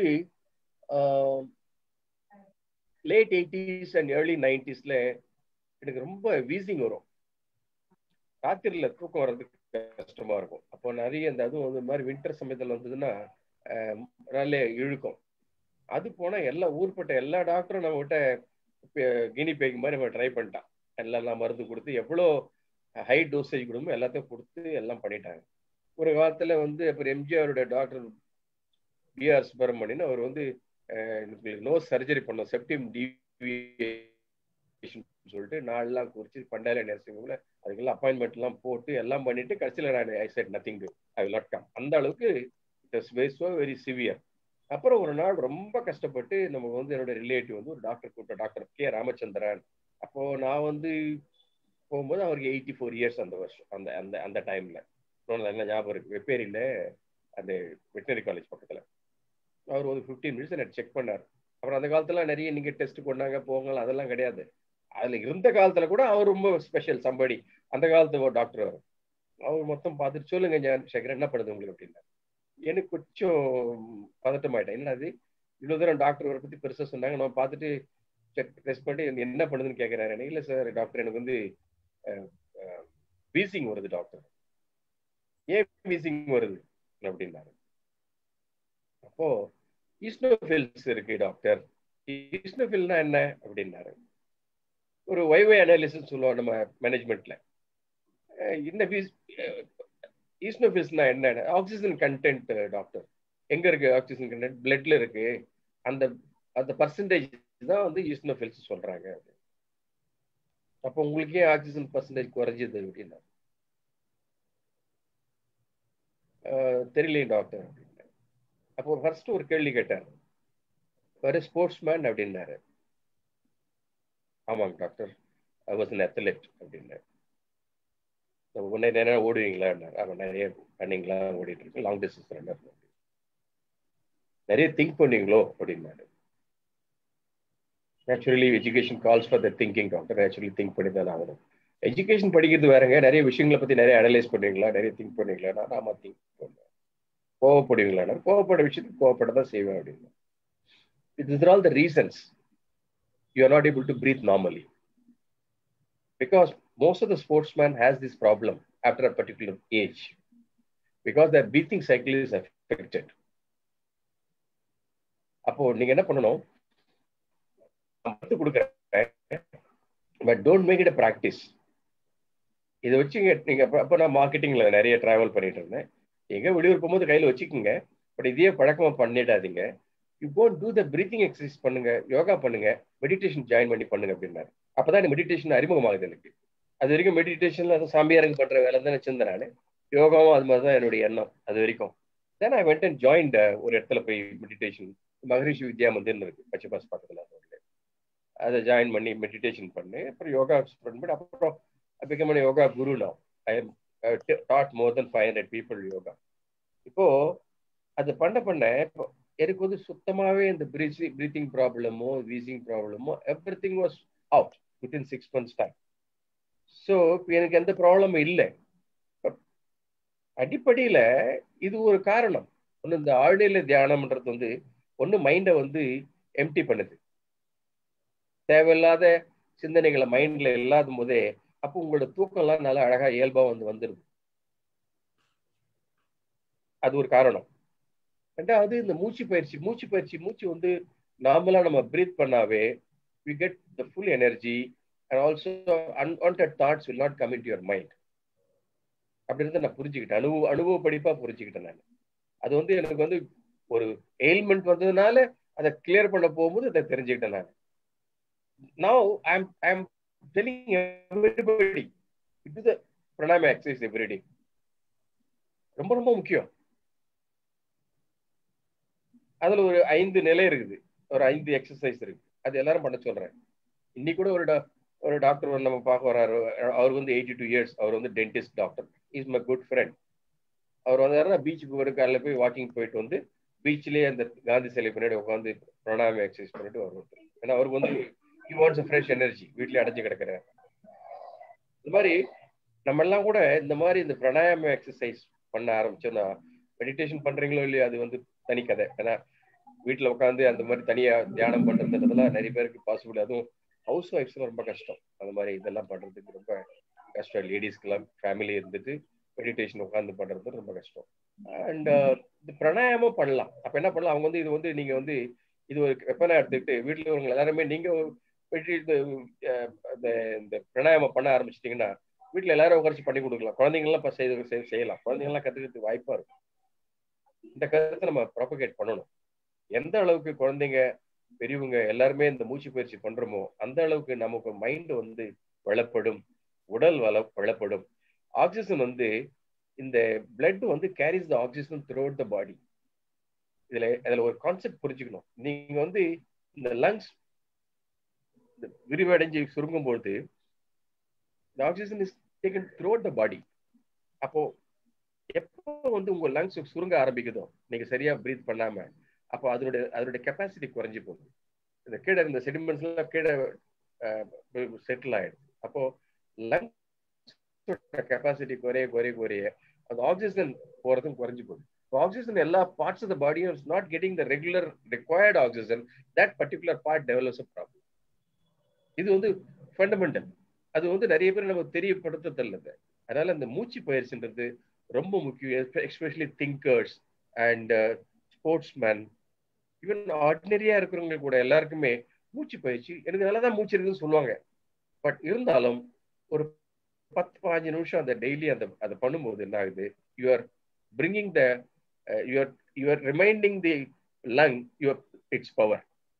Speaker 3: late 80s and early 90s எனக்கு ரொம்ப வீசிங் வரும், ராத்திரில தூக்கம் வர்றதுக்கு கஷ்டமா இருக்கும். அப்போ நிறைய இந்த அதுவும் வந்து மாதிரி வின்டர் சமயத்துல வந்ததுன்னா நல்ல இழுக்கும். அது போனா எல்லா ஊர்பட்ட எல்லா டாக்டரும் நம்ம கிட்ட கினி பேக் மாதிரி நம்ம ட்ரை பண்ணிட்டான். எல்லாம் மருந்து கொடுத்து எவ்வளோ ஹை டோசேஜ் கொடுமோ எல்லாத்தையும் கொடுத்து எல்லாம் பண்ணிட்டாங்க. ஒரு காலத்துல வந்து அப்புறம் எம்ஜிஆருடைய டாக்டர் பிஆர் சுப்பிரமணியன் அவர் வந்து நோ சர்ஜரி பண்ணோம், செப்டிம் டிவியேஷன் சொல்லிட்டு நாளெல்லாம் குறிச்சு பண்டாயில நர்சிங்ல அதுக்கெல்லாம் அப்பாயின்மெண்ட் எல்லாம் போட்டு எல்லாம் பண்ணிட்டு கடைசியில் நான் I said nothing to I will not come. அந்த அளவுக்கு இட் வாஸ் வெரி சிவியர். அப்புறம் ஒரு நாள் ரொம்ப கஷ்டப்பட்டு நமக்கு வந்து என்னோட ரிலேட்டிவ் வந்து ஒரு டாக்டர் கூப்பிட்ட, டாக்டர் கே ராமச்சந்திரன். அப்போ நான் வந்து போகும்போது அவருக்கு 84 இயர்ஸ் அந்த வருஷம், அந்த அந்த அந்த டைம்ல என்ன ஞாபகம் இருக்கு, வெப்பேரியில அந்த வெட்டினரி காலேஜ் பக்கத்துல. அவர் ஒரு 15 மினிட்ஸ் எனக்கு செக் பண்ணார். அப்புறம் அந்த காலத்துல நிறைய நீங்க டெஸ்ட் கொண்டாங்க போங்க அதெல்லாம் கிடையாது. அதுல இருந்த காலத்துல கூட அவர் ரொம்ப ஸ்பெஷல் சம்படி. அந்த காலத்து ஒரு டாக்டர் அவர் மொத்தம் பார்த்துட்டு சொல்லுங்க சேகர் என்ன பண்ணுது உங்களுக்கு அப்படின்னா. எனக்கு கொஞ்சம் பதட்டமாயிட்டேன், என்ன அது இவ்வளவு தூரம் டாக்டர் அவரை பத்தி பெருசா சொன்னாங்க, நம்ம பார்த்துட்டு டெஸ்ட் பண்ணி என்ன பண்ணுதுன்னு கேட்கிறாரு. இல்ல சார் டாக்டர் எனக்கு வந்து வீசிங் வருது டாக்டர். ஏன் வீசிங் வருது அப்படின்னாரு. அப்போ ஈஸ்னோஃபில்ஸ் இருக்கு டாக்டர். ஈஸ்னோஃபில்னா என்ன அப்படின்னாரு. ஒரு வைவே அனாலிசிஸ் சொல்லுவோம் நம்ம மேனேஜ்மெண்ட்ல. இந்த ஈஸ்னோஃபில்ஸ்னா என்ன, ஆக்சிஜன் கண்டென்ட் டாக்டர். எங்க இருக்கு ஆக்சிஜன் கண்டென்ட், பிளட்ல இருக்கு. அந்த அந்த பர்சன்டேஜ் தான் வந்து ஈஸ்னோஃபில்ஸ் சொல்றாங்க. அப்போ உங்களுக்கு ஏன் ஆக்சிஜன் பர்சன்டேஜ் குறைஞ்சது அப்படின்னா தெரியலையே டாக்டர். அப்போ ஃபர்ஸ்ட் ஒரு கேள்வி கேட்டார், ஒரு ஸ்போர்ட்ஸ்மேன் அப்படின்னாரு. ஆமாங்க doctor, I was an athlete அப்படின்னாரு. நிறைய ஓடுவீங்களா? அவன் நிறைய ரன்னிங்லாம் ஓடிட்டு இருக்கு, லாங் டிஸ்டன்ஸ் ரன்னர். நிறைய திங்க் பண்ணுவீங்களோ அப்படின்னாரு. Naturally education calls for the thinking doctor. Naturally think பண்ணி தான் ஆகணும். எஜுகேஷன் படிக்கிறது வேறங்க. நிறைய விஷயங்களை பத்தி நிறைய அனலைஸ் பண்ணுவீங்களா, நிறைய திங்க் பண்ணுவீங்களா? நாம திங்க் பண்ணுவேன். கோவப்படுவீங்களா? கோவப்பட விஷயத்துக்கு கோவப்பட தான் செய்வேன் அப்படின்னு. These are all the reasons you are not able to breathe normally, because most of the sportsmen has this problem after a particular age, because their breathing cycle is affected. அப்போ நீங்க என்ன பண்ணணும், கொடுக்குறேன், but don't make it a practice. இதை வச்சு நீங்க அப்போ நான் மார்க்கெட்டிங்ல நிறைய டிராவல் பண்ணிட்டு இருந்தேன். எங்க வெளியூர் போகும்போது கையில வச்சுக்கோங்க, பட் இதே பழக்கமா பண்ணிடாதீங்க. You gotta do the breathing exercise பண்ணுங்க, யோகா பண்ணுங்க, மெடிடேஷன் ஜாயின் பண்ணி பண்ணுங்க அப்படின்னாரு. அப்பதான் மெடிடேஷன் அறிமுகமாகுது எனக்கு. அது வரைக்கும் மெடிடேஷன்ல அதை சாமியாருக்கு பண்ற வேலை தான் வச்சிருந்தேன் நான். யோகாவும் அது மாதிரிதான் என்னுடைய எண்ணம் அது வரைக்கும். Then I went and joined ஒரு இடத்துல போய் மெடிடேஷன், மகரிஷி வித்யா மந்திர்னு இருக்கு பச்சைபாஸ் பக்கத்துல, அதை ஜாயின் பண்ணி மெடிடேஷன் பண்ணி அப்புறம் யோகா பண்ணி அப்புறம் I became a yoga guru now. I have taught more than 500 people yoga. இப்போ அது பண்ண எனக்கு வந்து சுத்தமாவே இந்த பிரீத்திங் ப்ராப்ளமோ வீசிங் ப்ராப்ளமோ everything was out within 6 months time. So எனக்கு எந்த ப்ராப்ளமும் இல்லை. அடிப்படையில இது ஒரு காரணம். ஒன்று, இந்த ஆழ்நிலை தியானம்ன்றது வந்து ஒன்று மைண்டை வந்து எம்டி பண்ணுது, தேவையில்லாத சிந்தனைகளை மைண்ட்ல இல்லாத போதே அப்போ உங்களோட தூக்கம்லாம் நல்லா அழகா இயல்பா வந்துருது. அது ஒரு காரணம். ரெண்டாவது இந்த மூச்சு பயிற்சி வந்து நார்மலா நம்ம பிரீத் பண்ணாவே we get the full energy and also unwanted thoughts will not come into your mind. அப்படின்றத நான் புரிஞ்சுக்கிட்டேன், அனுபவ படிப்பா புரிஞ்சுக்கிட்டேன் நான். அது வந்து எனக்கு வந்து ஒரு எயில்மெண்ட் வந்ததுனால அதை கிளியர் பண்ண போகும்போது அதை தெரிஞ்சுக்கிட்டேன் நான். Now I'm telling everybody to do the pranayama exercise every day. ரொம்ப ரொம்ப முக்கியம். அதுல ஒரு 5 நிலை இருக்குது, ஒரு 5 எக்ஸசைஸ் இருக்கு, அது எல்லாரும் பண்ண சொல்றேன். இன்னைக்கு கூட ஒரு டாக்டர் நம்ம பார்க்க வர்றாரு. அவர் வந்து 82 years, அவர் வந்து dentist doctor, is my good friend. அவர் வந்தாருன்னா பீச்சுக்கு ஒரு காலைல போய் வாக்கிங் போயிட்டு வந்து பீச்லயே அந்த காந்தி சிலை பின்னாடி உட்காந்து பிராணாயாம எக்ஸசைஸ் பண்ணிட்டு வருவார். ஏன்னா அவருக்கு வந்து he wants a fresh energy, வீட்லயே அடைஞ்சு கிடக்குறாரு. இந்த மாதிரி நம்ம எல்லாம் கூட இந்த மாதிரி இந்த பிராணாயாம எக்ஸசைஸ் பண்ண ஆரம்பிச்சோம்னா, மெடிடேஷன் பண்றீங்களோ இல்லையோ அது வந்து தனி கதை. ஏன்னா வீட்டுல உட்காந்து அந்த மாதிரி தனியா தியானம் பண்றதுன்றதுலாம் நிறைய பேருக்கு பாசிபிள். அதுவும் ஹவுஸ் ஒய்ஃப்ஸ்லாம் ரொம்ப கஷ்டம். அந்த மாதிரி இதெல்லாம் பண்றதுக்கு ரொம்ப கஷ்டம். லேடிஸ்க்கெல்லாம் ஃபேமிலி இருந்துட்டு மெடிடேஷன் உட்காந்து பண்றது ரொம்ப கஷ்டம். அண்ட் இந்த பிராணாயாமம் பண்ணலாம். அப்ப என்ன பண்ணலாம், அவங்க வந்து இது வந்து நீங்க வந்து இது ஒரு வெப்பனா எடுத்துக்கிட்டு வீட்டுல இருக்கவங்க எல்லாருமே நீங்க இந்த பிராணாயாமம் பண்ண ஆரம்பிச்சிட்டீங்கன்னா வீட்டுல எல்லாரும் உட்காந்து பண்ணி கொடுக்கலாம். குழந்தைங்கலாம் செய்யலாம். குழந்தைங்கலாம் கத்துக்கிறதுக்கு வாய்ப்பா இருக்கும். இந்த கருத்தை நம்ம ப்ராபகேட் பண்ணணும். எந்த அளவுக்கு குழந்தைங்க பெரியவங்க எல்லாருமே இந்த மூச்சு பயிற்சி பண்றோமோ அந்த அளவுக்கு நமக்கு மைண்ட் வந்து வளப்படும், உடல் வளப்படும். ஆக்சிஜன் வந்து இந்த பிளட் வந்து carries the oxygen throughout the body. இதுல ஒரு கான்செப்ட் புரிஞ்சுக்கணும். நீங்க வந்து இந்த லங்ஸ் விரிவடைஞ்சு சுருங்கும் பொழுது oxygen is taken throughout the body. அப்போ எப்போ வந்து உங்க லங்ஸ் சுருங்க ஆரம்பிக்குதோ நீங்க சரியா பிரீத் பண்ணாம, அப்போ அதோட கெப்பாசிட்டி குறைஞ்சி போகுது. இந்த கீழே இந்த செடிமெண்ட்ஸ் எல்லாம் கீழே செட்டில் ஆயிடுது. அப்போ லங்ஸ் கெப்பாசிட்டி குறைய அந்த ஆக்சிஜன் போறதும் குறைஞ்சு போகுது. Oxygen எல்லா parts of the body is not getting the regular required oxygen. That particular part develops a problem. இது வந்து ஃபண்டமெண்டல். அது வந்து நிறைய பேர் நம்ம தெரியப்படுத்தல. அதனால இந்த மூச்சு பயிற்சின்றது ரொம்ப முக்கியம். Especially thinkers and sportsman, even ஆர்டினரியா இருக்கிறவங்க கூட எல்லாருக்குமே மூச்சு பயிற்சி எனக்கு நல்லாதான் மூச்சு இருக்குன்னு சொல்லுவாங்க. பட் இருந்தாலும் ஒரு 10-15 நிமிஷம் அந்த டெய்லி அதை பண்ணும்போது என்ன ஆகுது, you are bringing the you are reminding the lung its power.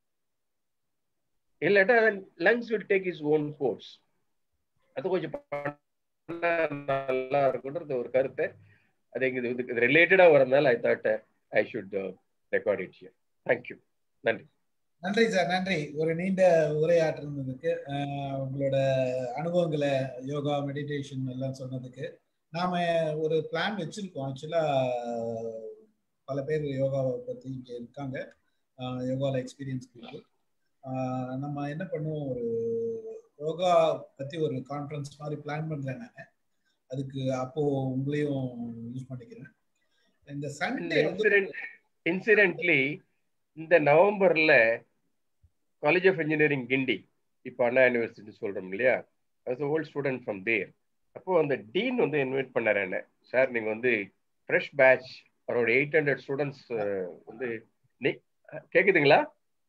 Speaker 3: Illata lungs will take its own force. அது கொஞ்சம் நல்லா இருக்குன்றது ஒரு கருத்து. அது இது ரிலேட்டடா வரதுனால I thought I should record it here. Thank you.
Speaker 2: நன்றி சார், நன்றி. ஒரு நீண்ட உரையாற்றுனதுக்கு, உங்களோட அனுபவங்களை யோகா மெடிடேஷன் எல்லாம் சொன்னதுக்கு நாம ஒரு பிளான் வச்சிருக்கோம். ஆக்சுவலா பல பேர் யோகாவை பத்தி இங்க இருக்காங்க, யோகாவில் எக்ஸ்பீரியன்ஸ் இருக்கு. நம்ம என்ன பண்ணுவோம், ஒரு யோகா பத்தி ஒரு கான்ஃபரன்ஸ் மாதிரி பிளான் பண்றேன் நான். அதுக்கு அப்போ உங்களையும் யூஸ் பண்ணிக்கிறேன். இந்த சண்டே
Speaker 3: இன்சிடென்ட்லி இந்த நவம்பர்ல காலேஜ் ஆஃப் இன்ஜினியரிங் கிண்டி, இப்போ அண்ணா யூனிவர்சிட்டி சொல்றோம் இல்லையா, ஓல்ட் ஸ்டூடெண்ட் ஃப்ரம் தேர். அப்போ அந்த டீன் வந்து இன்வைட் பண்ணாரு என்ன, சார் நீங்க வந்து ஃப்ரெஷ் பேட்ச் ஒரு 800 ஸ்டூடெண்ட்ஸ் வந்து கேக்குதுங்களா,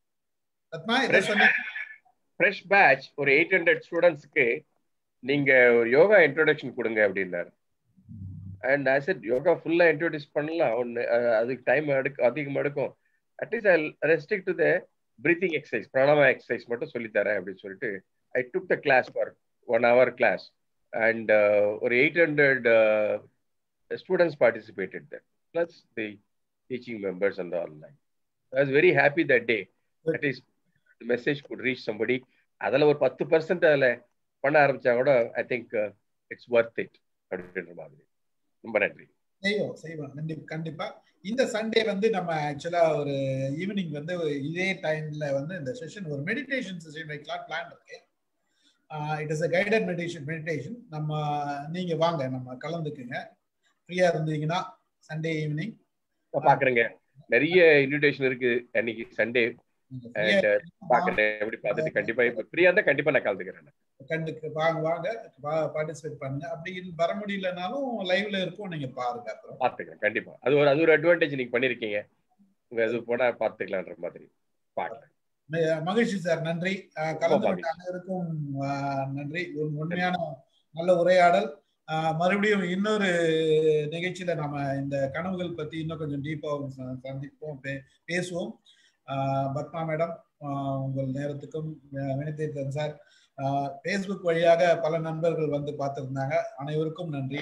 Speaker 3: ஃப்ரெஷ் பேட்ச் ஒரு 800 ஸ்டூடெண்ட்ஸ்க்கு நீங்க ஒரு யோகா இன்ட்ரோடக்ஷன் கொடுங்க அப்படின்னாரு. அண்ட் ஐ செட் யோகா ஃபுல்லா இன்ட்ரோடியூஸ் பண்ணலாம், ஒன்று அதுக்கு டைம் அதிகமாக எடுக்கும், at least I restrict to the breathing exercise, pranayama exercise மட்டும் சொல்லித்தரேன் அப்படின்னு சொல்லிட்டு I took the class for 1 hour class. And ஒரு 800 students participated there, plus the teaching members and all. I was very happy that day. At least the message could reach somebody. அதில் ஒரு 10% அதில் பண்ண ஆரம்பிச்சா கூட I think it's worth it அப்படின்ற மாதிரி. ரொம்ப நன்றி.
Speaker 2: செய்வோம் கண்டிப்பா. இந்த சண்டே வந்து நம்ம ஆக்சுவலா ஒரு ஈவினிங் வந்து இதே டைம்ல வந்து இந்த செஷன் ஒரு மெடிடேஷன் செஷன் வைக்கலாம் பிளான் இருக்கு. It is a guided meditation. நம்ம நீங்க வாங்க, நம்ம கலந்துக்குங்க. ஃப்ரீயா இருந்தீங்கன்னா சண்டே ஈவினிங்
Speaker 3: பாக்குறேங்க. நிறைய இன்விடேஷன் இருக்கு அன்னைக்கு சண்டே. பாக்குறேன், எப்படி பார்த்துட்டு கண்டிப்பா இப்ப ஃப்ரீயா இருந்தா கண்டிப்பா நான் கலந்துக்கிறேன்.
Speaker 2: கண்டிப்பா வாங்க பார்ட்டிசிபேட் பண்ணுங்க. அப்படி வர முடியலனாலும் லைவ்ல இருக்கும், நீங்க பாருங்க. அப்புறம்
Speaker 3: பாத்துக்கிறேன் கண்டிப்பா. அது ஒரு அட்வான்டேஜ் நீங்க பண்ணிருக்கீங்க, உங்க அது போனா பாத்துக்கலான்ற மாதிரி பாக்கலாம்.
Speaker 2: மகிழ்ச்சி சார், நன்றி. கலந்து கொண்ட அனைவருக்கும் நன்றி. ஒரு உண்மையான நல்ல உரையாடல். மறுபடியும் இன்னொரு நிகழ்ச்சியில நாம இந்த கனவுகள் பத்தி இன்னும் கொஞ்சம் டீப்பா சந்திப்போம், பேசுவோம். பத்மா மேடம், உங்கள் நேரத்துக்கும் வினிதேந்தன் சார், பேஸ்புக் வழியாக பல நண்பர்கள் வந்து பார்த்திருந்தாங்க, அனைவருக்கும் நன்றி.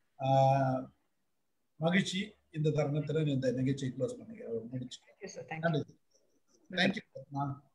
Speaker 2: மகிழ்ச்சி. இந்த தருணத்துல இந்த நிகழ்ச்சியை க்ளோஸ் பண்ணிக்கிறேன். நன்றி. தேங்க்யூ.